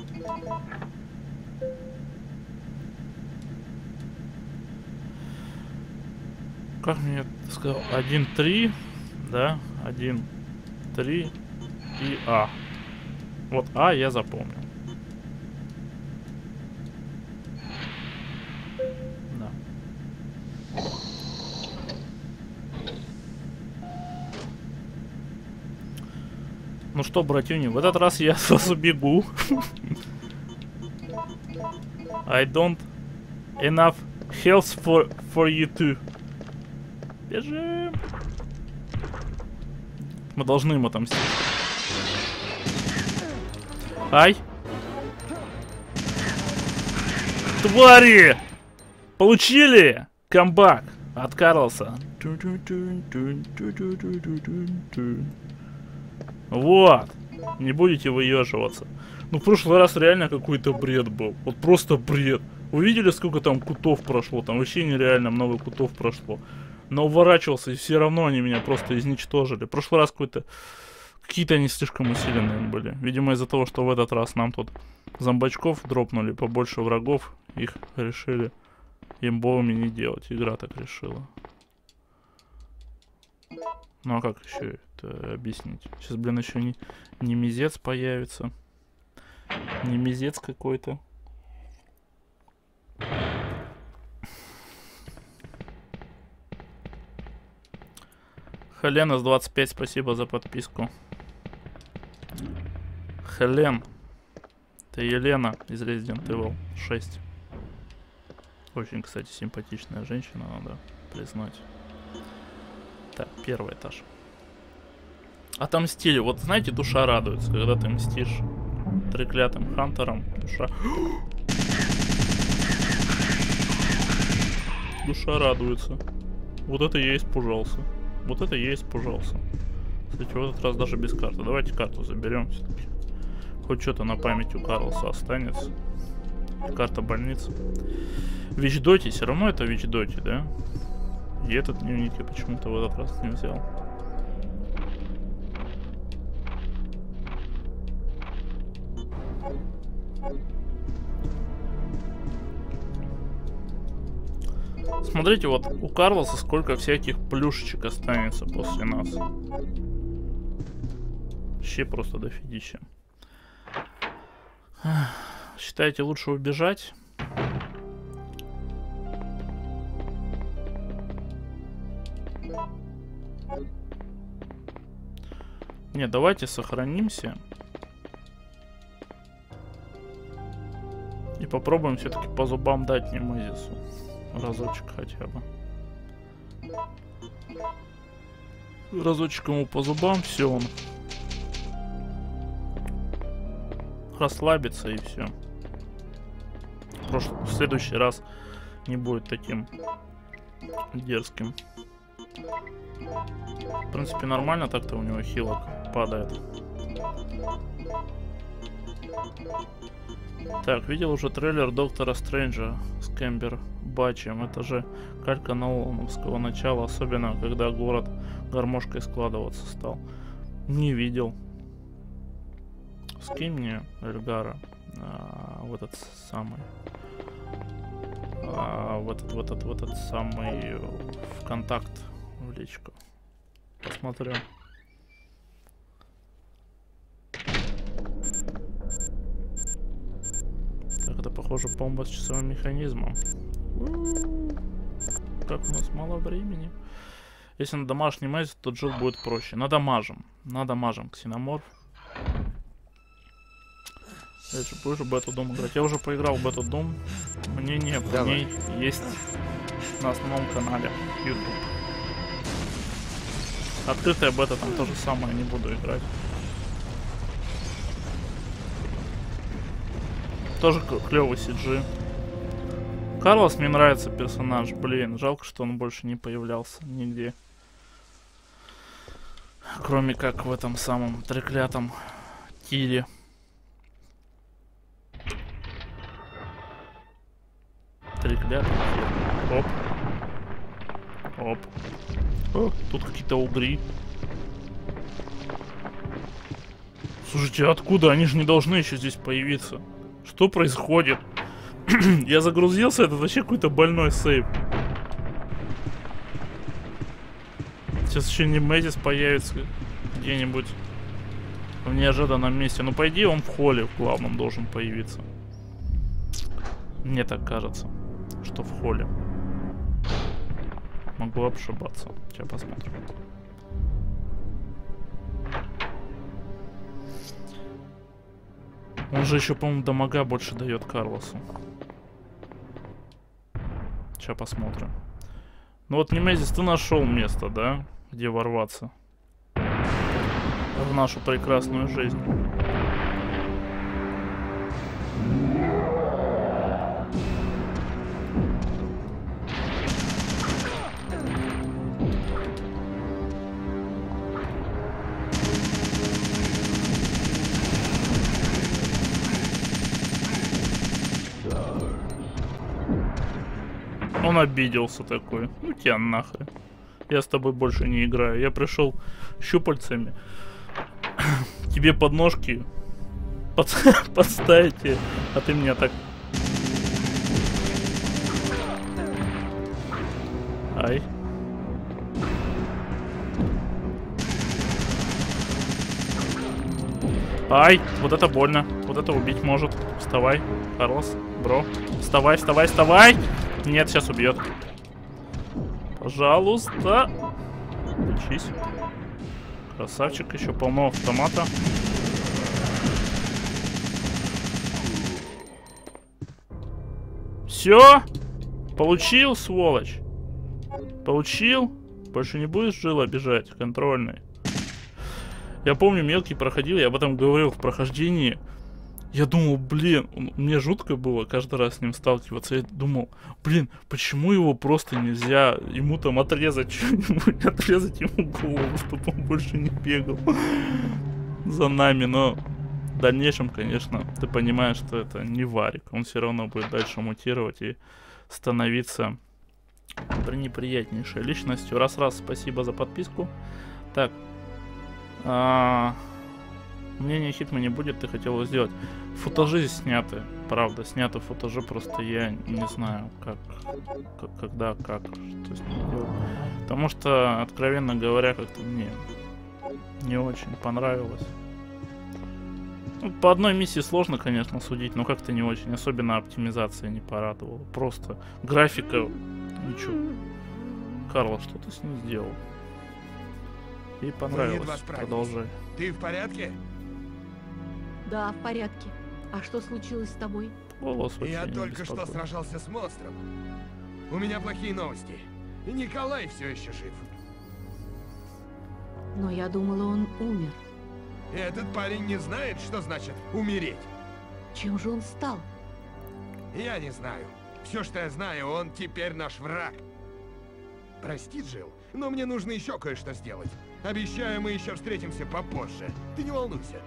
Speaker 2: Как мне это сказал? один три, да? один три и А. Вот А я запомнил. Да. Ну что, братюни, в этот раз я сразу бегу. I don't enough health for, for you too. Бежим. Мы должны ему отомстить. Ай. Твари! Получили? Камбак от Карлса. Вот. Не будете выеживаться. Ну, в прошлый раз реально какой-то бред был. Вот просто бред. Увидели, сколько там кутов прошло? Там вообще нереально много кутов прошло. Но уворачивался, и все равно они меня просто изничтожили. В прошлый раз какой-то... Какие-то они слишком усиленные были. Видимо, из-за того, что в этот раз нам тут зомбачков дропнули, побольше врагов, их решили имбовыми не делать. Игра так решила. Ну а как еще это объяснить? Сейчас, блин, еще не, не мизец появится. Не мизец какой-то. Хелена с двадцать пять, спасибо за подписку. Хелен. Это Елена из Resident Evil шесть. Очень, кстати, симпатичная женщина, надо признать. Так, первый этаж. Отомстили. Вот знаете, душа радуется, когда ты мстишь треклятым хантерам. Душа... Душа радуется. Вот это я испужался. Вот это я испужался. Кстати, в этот раз даже без карты. Давайте карту заберем все-таки. Хоть что-то на память у Карлоса останется. Карта больницы. Вичдоти, все равно это Вичдоти, да? И этот дневник я почему-то в этот раз не взял. Смотрите, вот у Карлоса сколько всяких плюшечек останется после нас. Вообще просто дофигища. Считаете, лучше убежать? Не, давайте сохранимся. И попробуем все-таки по зубам дать Немезису. Разочек хотя бы. Разочек ему по зубам, все, он расслабится и все. В следующий раз не будет таким дерзким. В принципе, нормально так-то у него хилок падает. Так, видел уже трейлер Доктора Стрэнджа с Камбербэтчем. Это же калька Нолановского начала, особенно когда город гармошкой складываться стал. Не видел. Скинь мне Эльгара а, в этот самый а, в этот в этот в этот самый ВКонтакт в личку. Посмотрю. Так, это похоже бомба с часовым механизмом. Как у нас мало времени. Если на домашнем мэзе, то джил будет проще. Надамажем. Надамажем ксеноморф. Я же будешь в Battle Doom играть. Я уже поиграл в Battle Doom. Мне нет. Мне есть на основном канале YouTube. Открытая бета, там то же самое, не буду играть. Тоже клевый си джи. Карлос мне нравится персонаж, блин, жалко, что он больше не появлялся нигде. Кроме как в этом самом треклятом тире. Треклятый тир. Оп. Оп. О, тут какие-то угри. Слушайте, откуда? Они же не должны еще здесь появиться. Что происходит? Я загрузился, это вообще какой-то больной сейв. Сейчас еще Немезис появится где-нибудь в неожиданном месте. Ну, по идее, он в холле в главном должен появиться. Мне так кажется, что в холле. Могу ошибаться. Сейчас посмотрим. Он же еще, по-моему, дамага больше дает Карлосу. Сейчас посмотрим. Ну вот, Немезис, ты нашел место, да? Где ворваться в нашу прекрасную жизнь. он обиделся такой. Ну тебя нахрен. Я с тобой больше не играю. Я пришел щупальцами тебе подножки под... подставить, а ты меня так... Ай. Ай, вот это больно. Вот это убить может. Вставай, Карлос, бро. Вставай, вставай, вставай. Нет, сейчас убьет. Пожалуйста. Учись. Красавчик, еще полно автомата. Все? Получил, сволочь? Получил? Больше не будешь жил обижать, контрольный. Я помню, мелкий проходил, я об этом говорил в прохождении. Я думал, блин, мне жутко было каждый раз с ним сталкиваться. Я думал, блин, почему его просто нельзя ему там отрезать что-нибудь, отрезать ему голову, чтобы он больше не бегал за нами. Но в дальнейшем, конечно, ты понимаешь, что это не Варик. Он все равно будет дальше мутировать и становиться неприятнейшей личностью. Раз-раз, спасибо за подписку. Так. А... Мнение Хитмана не будет, ты хотел его сделать. Футажи сняты, правда, сняты футажи, просто я не знаю, как, как когда, как, что с ним делать. Потому что, откровенно говоря, как-то мне не очень понравилось. Ну, по одной миссии сложно, конечно, судить, но как-то не очень. Особенно оптимизация не порадовала. Просто графика, ничего. Карл, что ты с ним сделал? Ей понравилось, продолжай.
Speaker 3: Ты в порядке?
Speaker 4: Да, в порядке. А что случилось с тобой?
Speaker 2: Голос
Speaker 3: Я только что сражался с монстром. У меня плохие новости. Николай все еще жив.
Speaker 4: Но я думала, он умер.
Speaker 3: Этот парень не знает, что значит умереть.
Speaker 4: Чем же он стал?
Speaker 3: Я не знаю. Все, что я знаю, он теперь наш враг. Прости, Джилл, но мне нужно еще кое-что сделать. Обещаю, мы еще встретимся попозже. Ты не волнуйся.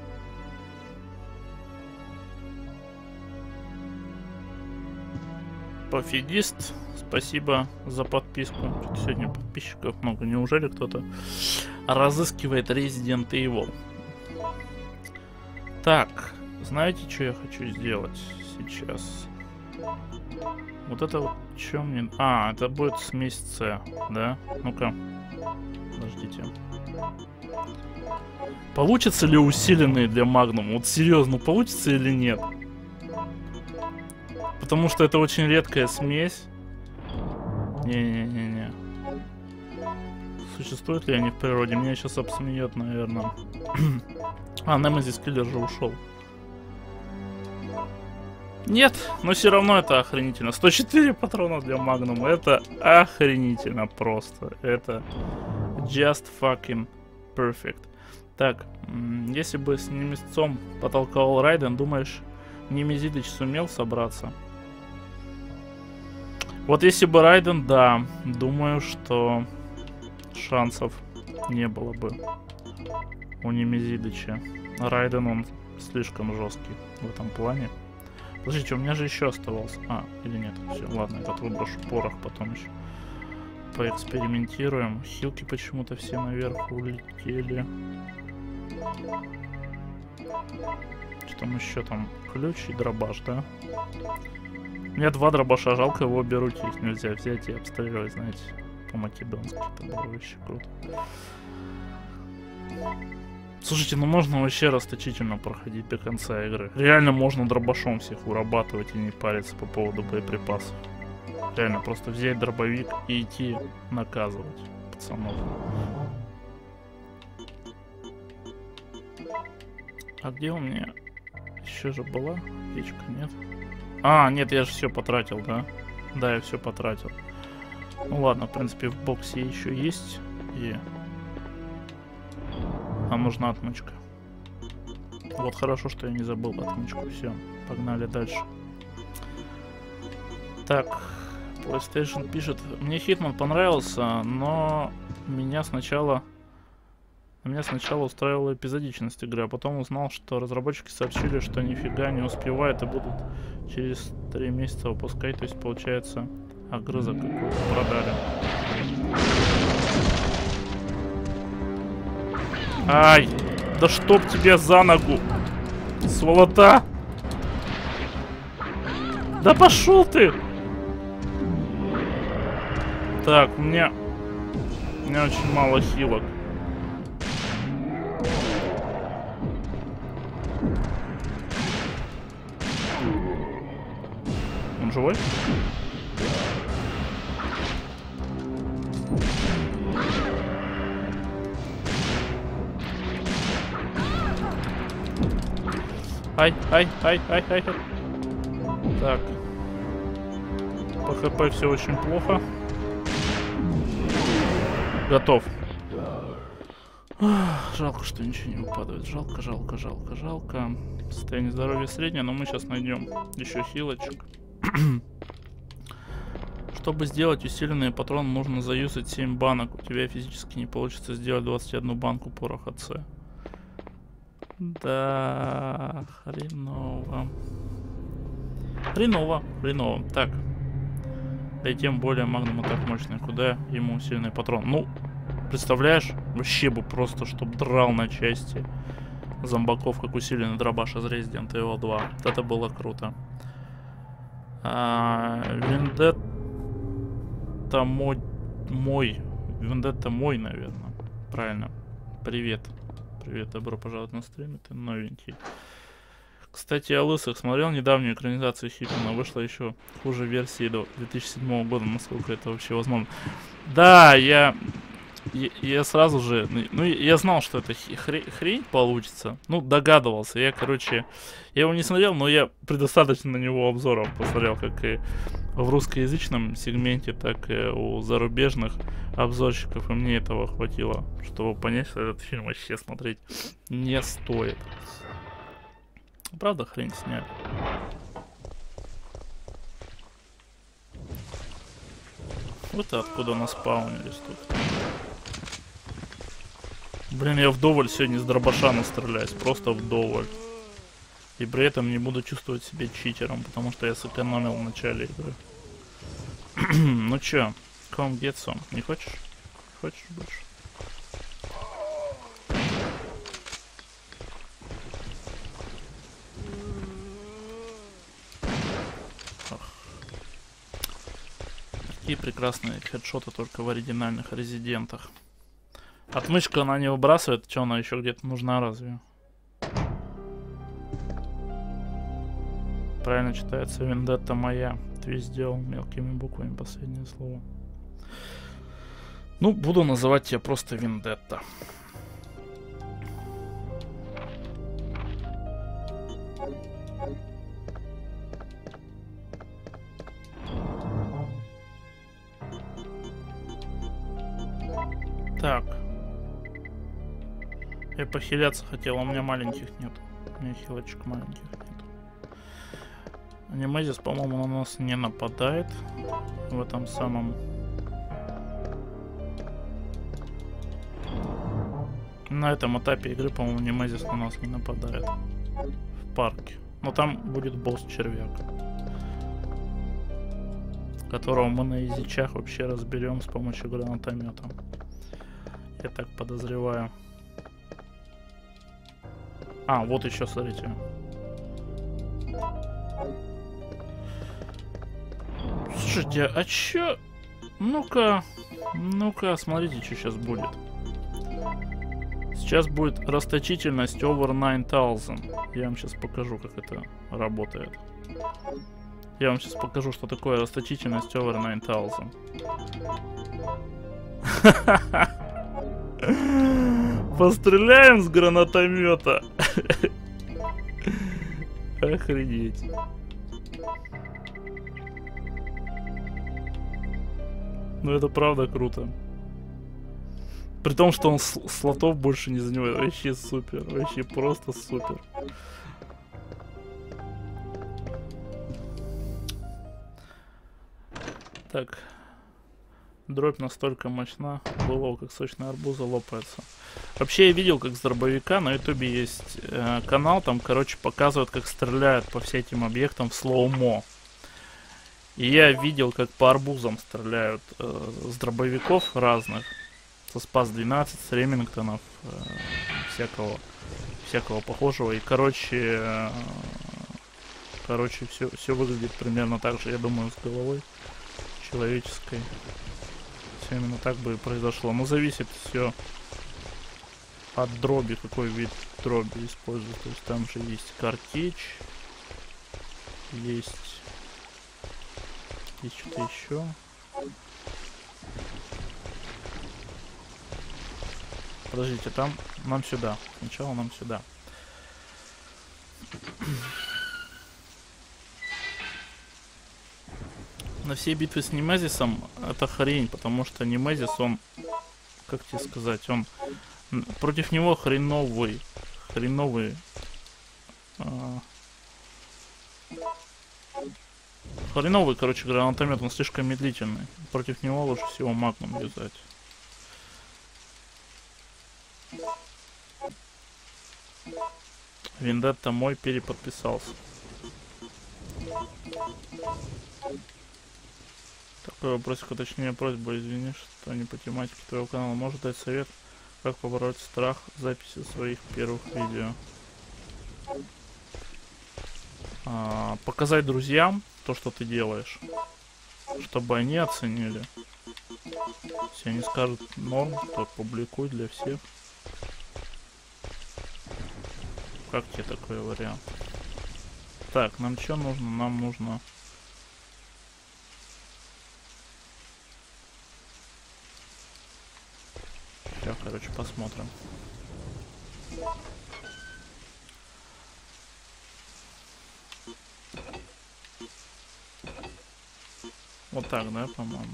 Speaker 2: Пофигист, спасибо за подписку. Что-то сегодня подписчиков много. Неужели кто-то разыскивает Resident Evil? Так, знаете, что я хочу сделать сейчас? Вот это вот, что мне... А, это будет смесь С, да? Ну-ка, подождите. Получится ли усиленные для Magnum? Вот серьезно, получится или нет? Потому что это очень редкая смесь. Не-не-не-не. Существуют ли они в природе? Меня сейчас обсмеет, наверное. А, Немезис Киллер же ушел. Нет, но все равно это охренительно. сто четыре патрона для Магнума. Это охренительно просто. Это just fucking perfect. Так, если бы с немецом потолковал Райден, думаешь, Немезидыч сумел собраться? Вот если бы Райден, да, думаю, что шансов не было бы у Немезидыча. Райден, он слишком жесткий в этом плане. Подождите, у меня же еще оставался. А, или нет? Все, ладно, этот выброшу порох, потом еще поэкспериментируем. Хилки почему-то все наверх улетели. Что там еще там? Ключ и дробаш, да? У меня два дробаша, жалко его берут, их нельзя взять и обстреливать, знаете, по-македонски. Это было вообще круто. Слушайте, ну можно вообще расточительно проходить до конца игры. Реально можно дробашом всех урабатывать и не париться по поводу боеприпасов. Реально просто взять дробовик и идти наказывать пацанов. А где у меня еще же была печка, нет? А, нет, я же все потратил, да? Да, я все потратил. Ну ладно, в принципе, в боксе еще есть. И нам нужна отмычка. Вот хорошо, что я не забыл отмычку. Все, погнали дальше. Так, PlayStation пишет. Мне Hitman понравился, но меня сначала... Меня сначала устраивала эпизодичность игры, а потом узнал, что разработчики сообщили, что нифига не успевают и будут через три месяца выпускать. То есть, получается, Огрызок какой-то продали. Ай! Да чтоб тебя за ногу! Сволота! Да пошел ты! Так, у меня... У меня очень мало хилок. Он живой? Ай, ай, ай, ай, ай, ай. Так. По хп все очень плохо. Готов. Ах, жалко, что ничего не выпадает. Жалко, жалко, жалко, жалко. Состояние здоровья среднее, но мы сейчас найдем еще хилочек. Чтобы сделать усиленные патроны, нужно заюзать семь банок. У тебя физически не получится сделать двадцать одну банку пороха С. Да, хреново. Хреново, хреново. Так. Да и тем более магнум атак мощный. Куда ему усиленный патрон? Ну, представляешь? Вообще бы просто, чтоб драл на части зомбаков, как усиленный дробаш из Resident Evil два. Вот это было круто. А, Вендетта мой, мой. Вендетта мой, наверное. Правильно. Привет. Привет, добро пожаловать на стрим, ты новенький. Кстати, о лысых смотрел недавнюю экранизацию Хиппина. Вышла еще хуже версии до две тысячи седьмого года, насколько это вообще возможно. Да, я... Я, я сразу же... Ну, я знал, что это хрень, хрень получится. Ну, догадывался. Я, короче... Я его не смотрел, но я предостаточно на него обзоров посмотрел, как и в русскоязычном сегменте, так и у зарубежных обзорщиков. И мне этого хватило, чтобы понять, что этот фильм вообще смотреть не стоит. Правда, хрень сняли. Вот откуда нас спаунились тут. Блин, я вдоволь сегодня с дробаша настреляюсь. Просто вдоволь. И при этом не буду чувствовать себя читером, потому что я сэкономил в начале игры. Ну чё, come get some. Не хочешь? Хочешь больше? Такие прекрасные хедшоты только в оригинальных резидентах. Отмычку она не выбрасывает, что она еще где-то нужна разве? Правильно читается Вендетта моя. Ты сделал мелкими буквами последнее слово. Ну, буду называть тебя просто Вендетта. Так. Я похиляться хотел, а у меня маленьких нет. У меня хилочек маленьких нет. Немезис, по-моему, на нас не нападает. В этом самом... На этом этапе игры, по-моему, Немезис на нас не нападает. В парке. Но там будет босс-червяк. Которого мы на изичах вообще разберем с помощью гранатомета. Я так подозреваю. А, вот еще, смотрите. Слушайте, а чё? Ну-ка, ну-ка, смотрите, что сейчас будет. Сейчас будет расточительность over nine thousand. Я вам сейчас покажу, как это работает. Я вам сейчас покажу, что такое расточительность over nine thousand. Постреляем с гранатомета. Охренеть. Ну это правда круто. При том, что он слотов больше не занимает. Вообще супер. Вообще просто супер. Так. Дробь настолько мощна, было как сочная арбуза лопается. Вообще я видел, как с дробовика на ютубе есть э, канал, там, короче, показывают, как стреляют по всем этим объектам в слоумо. И я видел, как по арбузам стреляют э, с дробовиков разных. Со спас двенадцать, с ремингтонов, э, всякого, всякого похожего. И, короче, э, короче, все, все выглядит примерно так же, я думаю, с головой человеческой. Все именно так бы и произошло. Но зависит все от дроби, какой вид дроби используют. То есть там же есть картечь, есть... Есть что-то еще. Подождите, там нам сюда. Сначала нам сюда. На все битвы с Немезисом это хрень, потому что Немезис, он, как тебе сказать, он против него хреновый, хреновый. А, Хреновый, короче, гранатомет, он слишком медлительный. Против него лучше всего магнум юзать. Вендетта мой переподписался. Такой вопросик, уточнение, просьба, извини, что не по тематике твоего канала. Может дать совет, как побороть страх записи своих первых видео? А, показать друзьям то, что ты делаешь, чтобы они оценили. Если они скажут норм, то публикуй для всех. Как тебе такой вариант? Так, нам что нужно? Нам нужно... Сейчас, короче, посмотрим. Вот так, да, по-моему?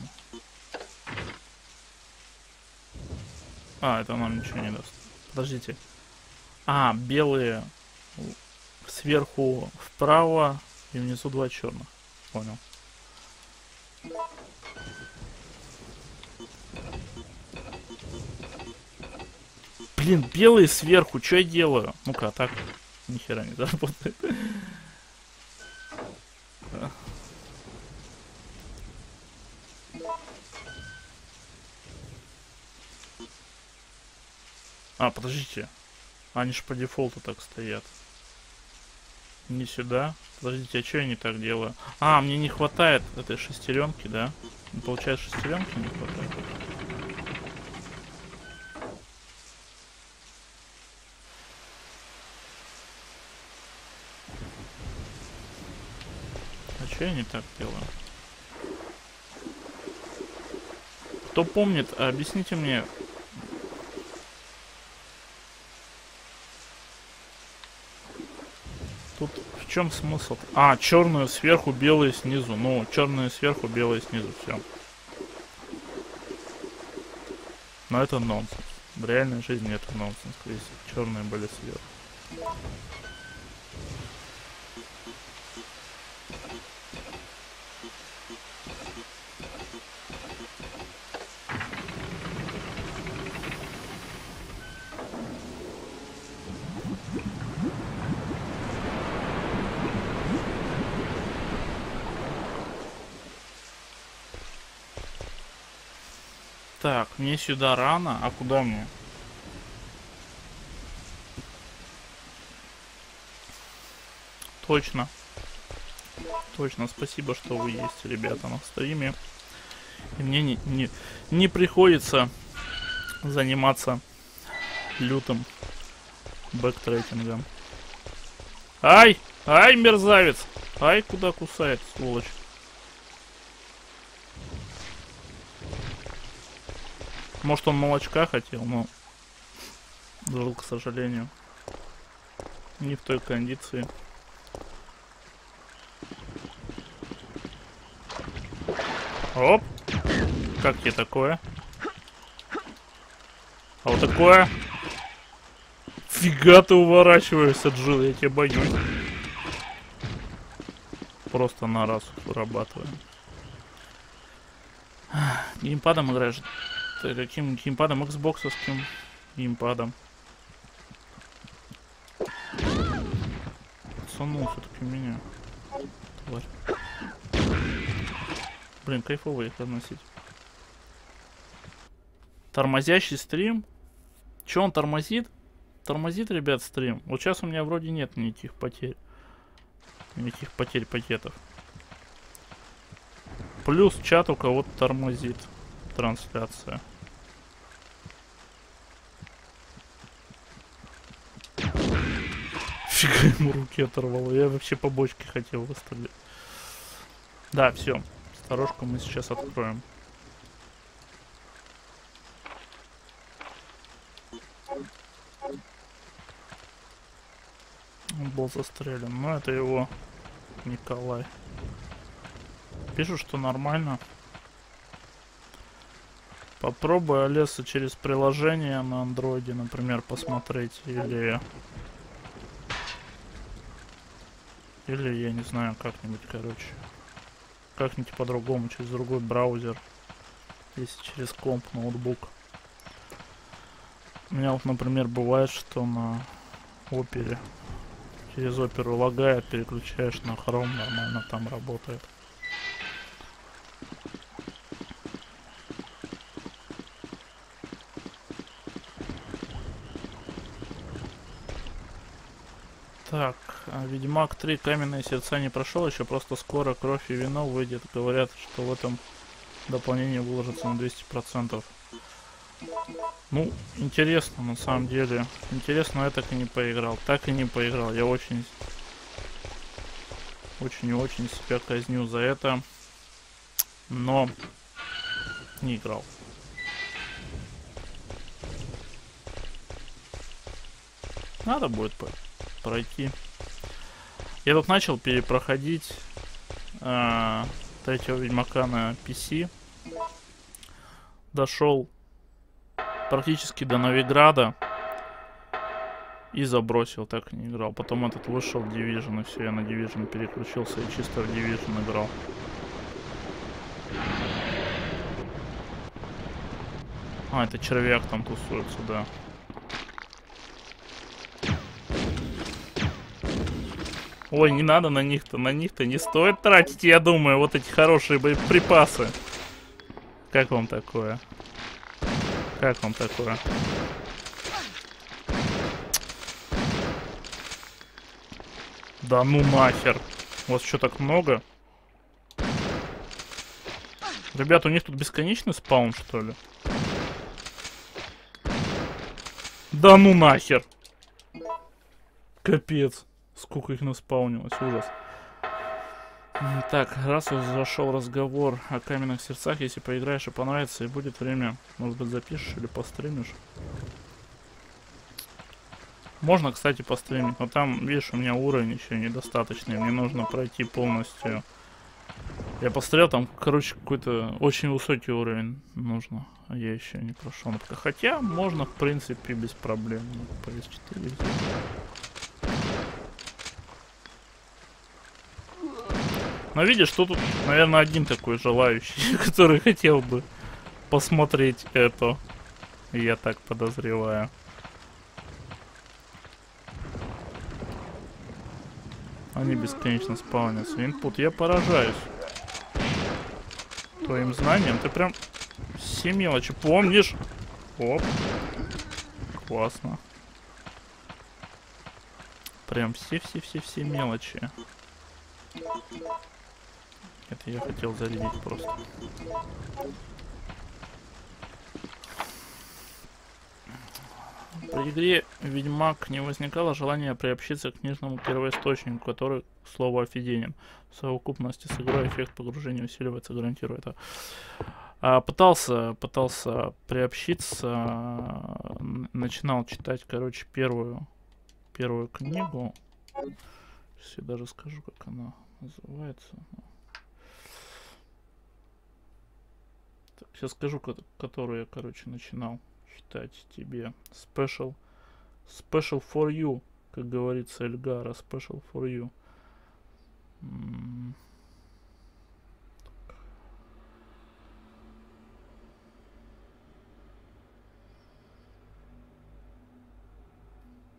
Speaker 2: А, это нам ничего не даст. Подождите. А, белые сверху вправо и внизу два черных. Понял. Блин, белые сверху, что я делаю? Ну-ка, так ни хера не заработает. А, подождите. Они же по дефолту так стоят. Не сюда. Подождите, а что я не так делаю? А, мне не хватает этой шестеренки, да? Получается, шестеренки не хватает. А что я не так делаю? Кто помнит, объясните мне. Тут в чем смысл? А, черную сверху, белые снизу. Ну, черные сверху, белые снизу. Все. Но это нонсенс. В реальной жизни это нонсенс. Если черные были сверху. Так, мне сюда рано, а куда мне? Точно. Точно, спасибо, что вы есть, ребята, на стриме. И мне не, не, не приходится заниматься лютым бэктрекингом. Ай! Ай, мерзавец! Ай, куда кусает, сволочь. Может, он молочка хотел, но жил, к сожалению, не в той кондиции. Оп! Как тебе такое? А вот такое? Фига ты уворачиваешься, Джилл, я тебя боюсь. Просто на раз вырабатываем. Геймпадом играешь? Ты каким геймпадом? Xbox'овским геймпадом. Сунулся таки меня. Тварь. Блин, кайфово их разносить. Тормозящий стрим. Че он тормозит? Тормозит, ребят, стрим. Вот сейчас у меня вроде нет никаких потерь. Никаких потерь пакетов. Плюс чат у кого-то тормозит. Трансляция. Фига ему руки оторвало. Я вообще по бочке хотел выстрелить. Да, все. Сторожку мы сейчас откроем. Он был застрелен. Но это его Николай. Пишу, что нормально. Попробуй, Олеса, через приложение на андроиде, например, посмотреть. Или... Или, я не знаю, как-нибудь, короче. Как-нибудь по-другому, через другой браузер. Если через комп, ноутбук. У меня вот, например, бывает, что на опере через оперу лагает, переключаешь на Chrome, нормально там работает. Так, Ведьмак три Каменные сердца не прошел еще, просто скоро Кровь и вино выйдет. Говорят, что в этом дополнении выложится на двести процентов. Ну, интересно, на самом деле. Интересно, я так и не поиграл. Так и не поиграл. Я очень... Очень и очень себя казню за это. Но... Не играл. Надо будет пройти. Я тут начал перепроходить э, третьего Ведьмака на пи си. Дошел практически до Новиграда и забросил, так и не играл. Потом этот вышел Division, и все, я на Division переключился и чисто в Division играл. А, это червяк там тусуется, да. Ой, не надо на них-то, на них-то не стоит тратить, я думаю, вот эти хорошие боеприпасы. Как вам такое? Как вам такое? Да ну нахер. У вас что, так много? Ребят, у них тут бесконечный спаун, что ли? Да ну нахер. Капец. Сколько их наспаунилось, ужас. Так, раз уж зашел разговор о каменных сердцах, если поиграешь и понравится, и будет время, может быть, запишешь или постримишь. Можно, кстати, постримить, но там, видишь, у меня уровень еще недостаточный, мне нужно пройти полностью. Я посмотрел, там, короче, какой-то очень высокий уровень нужно, а я еще не прошел. Хотя можно, в принципе, без проблем по эс четыре. Но видишь, что тут, наверное, один такой желающий, который хотел бы посмотреть это. Я так подозреваю. Они бесконечно спаунятся. Инпут, я поражаюсь твоим знанием. Ты прям все мелочи помнишь. Оп. Классно. Прям все-все-все-все мелочи. Это я хотел зарядить просто. При игре Ведьмак не возникало желания приобщиться к книжному первоисточнику, который, к слову, офигенен. В совокупности с игрой эффект погружения усиливается, гарантирую это. А, пытался, пытался приобщиться, начинал читать, короче, первую, первую книгу. Сейчас я даже скажу, как она называется. Так, сейчас скажу, которую я, короче, начинал читать тебе. Special, special for you, как говорится Эльгара. Special for you. М-м-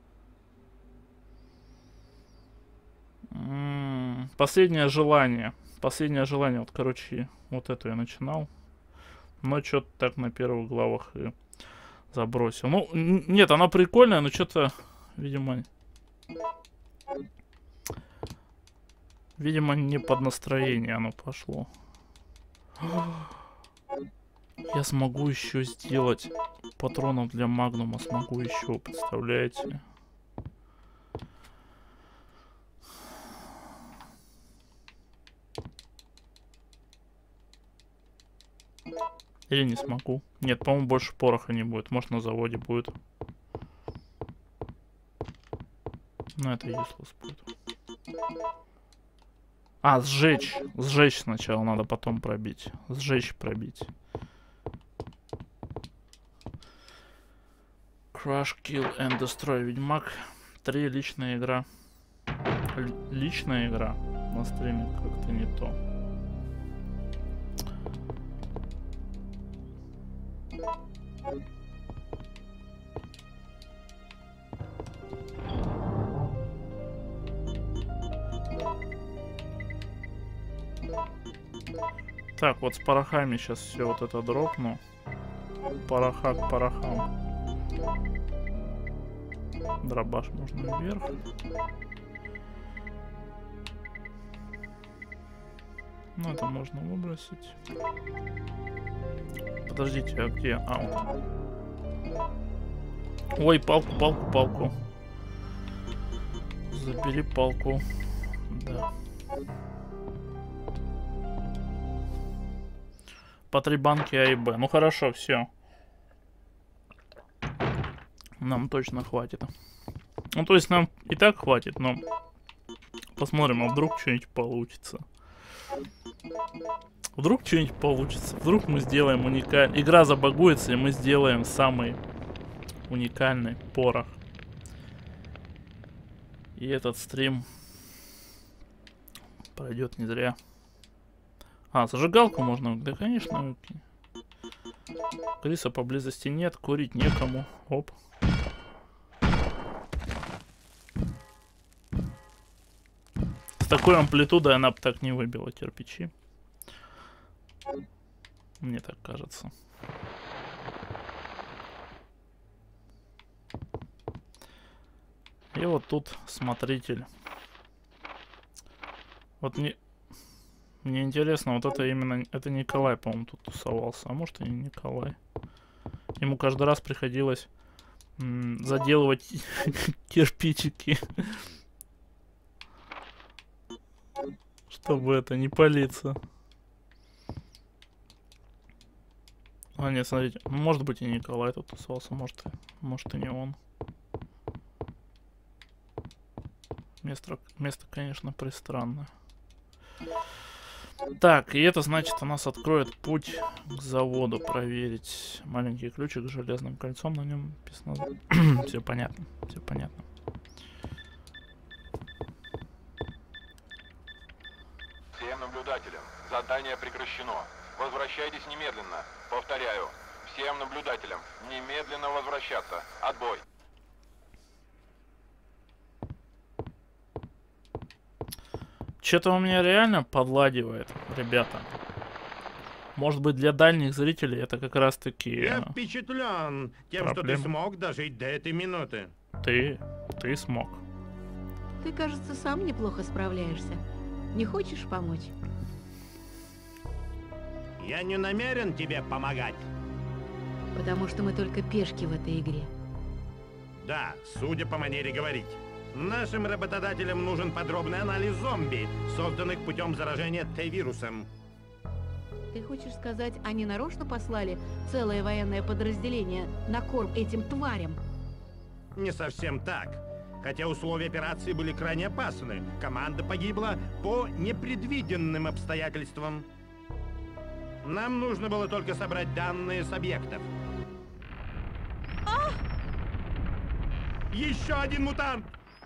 Speaker 2: М-м- Последнее желание. Последнее желание, вот, короче, вот эту я начинал. Но что-то так на первых главах и забросил. Ну, нет, она прикольная, но что-то, видимо... Видимо, не под настроение оно пошло. Я смогу еще сделать патронов для магнума. Смогу еще, представляете? Или не смогу. Нет, по-моему, больше пороха не будет. Может, на заводе будет. Но это useless будет. А, сжечь. Сжечь сначала надо, потом пробить. Сжечь, пробить. Crush, Kill and Destroy. Ведьмак три. Личная игра. Л личная игра на стриме как-то не то. Так, вот с порохами сейчас все вот это дропну. Пороха к порохам. Дробаш можно вверх. Ну, это можно выбросить. Подождите, а где? А, вот. Ой, палку, палку, палку. Забери палку. Да. По три банки А и Б. Ну хорошо, все. Нам точно хватит. Ну, то есть нам и так хватит, но посмотрим, а вдруг что-нибудь получится. Вдруг что-нибудь получится. Вдруг мы сделаем уникальный... Игра забагуется, и мы сделаем самый уникальный порох. И этот стрим пройдет не зря. А, зажигалку можно? Да, конечно. Криса поблизости нет, курить некому. Оп. С такой амплитудой она бы так не выбила кирпичи. Мне так кажется. И вот тут смотритель. Вот мне... Мне интересно, вот это именно... Это Николай, по-моему, тут тусовался. А может и не Николай. Ему каждый раз приходилось м, заделывать кирпичики. Чтобы это не палиться. А нет, смотрите. Может быть и Николай тут тусовался. Может, может и не он. Место, место, конечно, пристранное. Так, и это значит, у нас откроет путь к заводу проверить. Маленький ключик с железным кольцом на нем написано. Все понятно, все понятно.
Speaker 7: Всем наблюдателям задание прекращено. Возвращайтесь немедленно. Повторяю, всем наблюдателям немедленно возвращаться. Отбой.
Speaker 2: Что-то у меня реально подладивает, ребята. Может быть, для дальних зрителей это как раз таки...
Speaker 5: Я впечатлен тем,
Speaker 2: проблема.
Speaker 5: что ты смог дожить до этой минуты.
Speaker 2: Ты, ты смог.
Speaker 4: Ты, кажется, сам неплохо справляешься. Не хочешь помочь?
Speaker 5: Я не намерен тебе помогать.
Speaker 4: Потому что мы только пешки в этой игре.
Speaker 5: Да, судя по манере говорить. Нашим работодателям нужен подробный анализ зомби, созданных путем заражения Т-вирусом.
Speaker 4: Ты хочешь сказать, они нарочно послали целое военное подразделение на корм этим тварям?
Speaker 5: Не совсем так. Хотя условия операции были крайне опасны, команда погибла по непредвиденным обстоятельствам. Нам нужно было только собрать данные с объектов.
Speaker 4: А!
Speaker 5: Еще один мутант!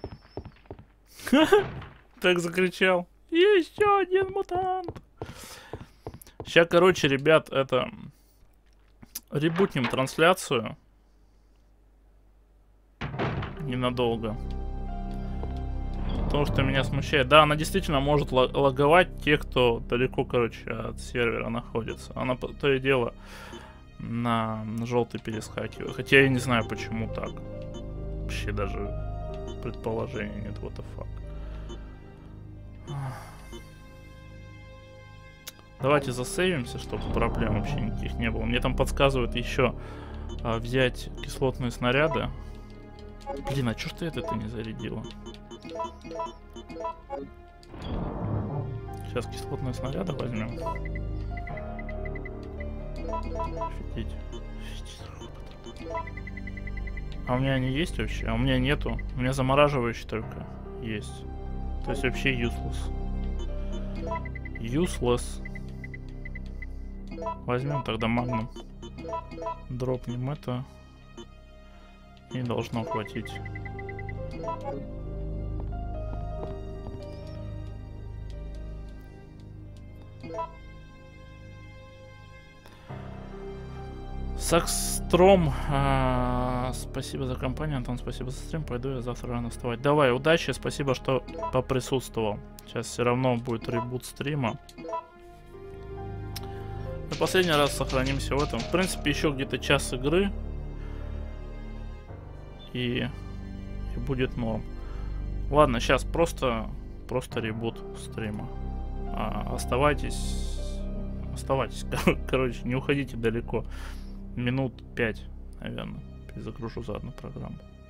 Speaker 2: Так закричал. Еще один мутант. Сейчас, короче, ребят, это... Ребутнем трансляцию. Ненадолго. то, что меня смущает. Да, она действительно может лаговать тех, кто далеко, короче, от сервера находится. Она то и дело на желтый перескакивает. Хотя я не знаю, почему так. Вообще даже предположения нет. What the fuck. Давайте засейвимся, чтобы проблем вообще никаких не было. Мне там подсказывают еще а, взять кислотные снаряды. Блин, а чё ж ты это-то не зарядила? Сейчас кислотные снаряды возьмем. Офигеть. А у меня они есть вообще? А у меня нету. У меня замораживающий только есть. То есть вообще useless. Useless. Возьмем тогда магнум. Дропнем это. И должно хватить. Сакстром, а, спасибо за компанию, Антон, спасибо за стрим. Пойду я завтра рано вставать. Давай, удачи, спасибо, что поприсутствовал. Сейчас все равно будет ребут стрима. На последний раз сохранимся в этом. В принципе, еще где-то час игры. И, и будет норм. Ладно, сейчас просто, просто ребут стрима. А, оставайтесь, оставайтесь, короче, не уходите далеко. Минут пять, наверное, перезагружу заодно программу.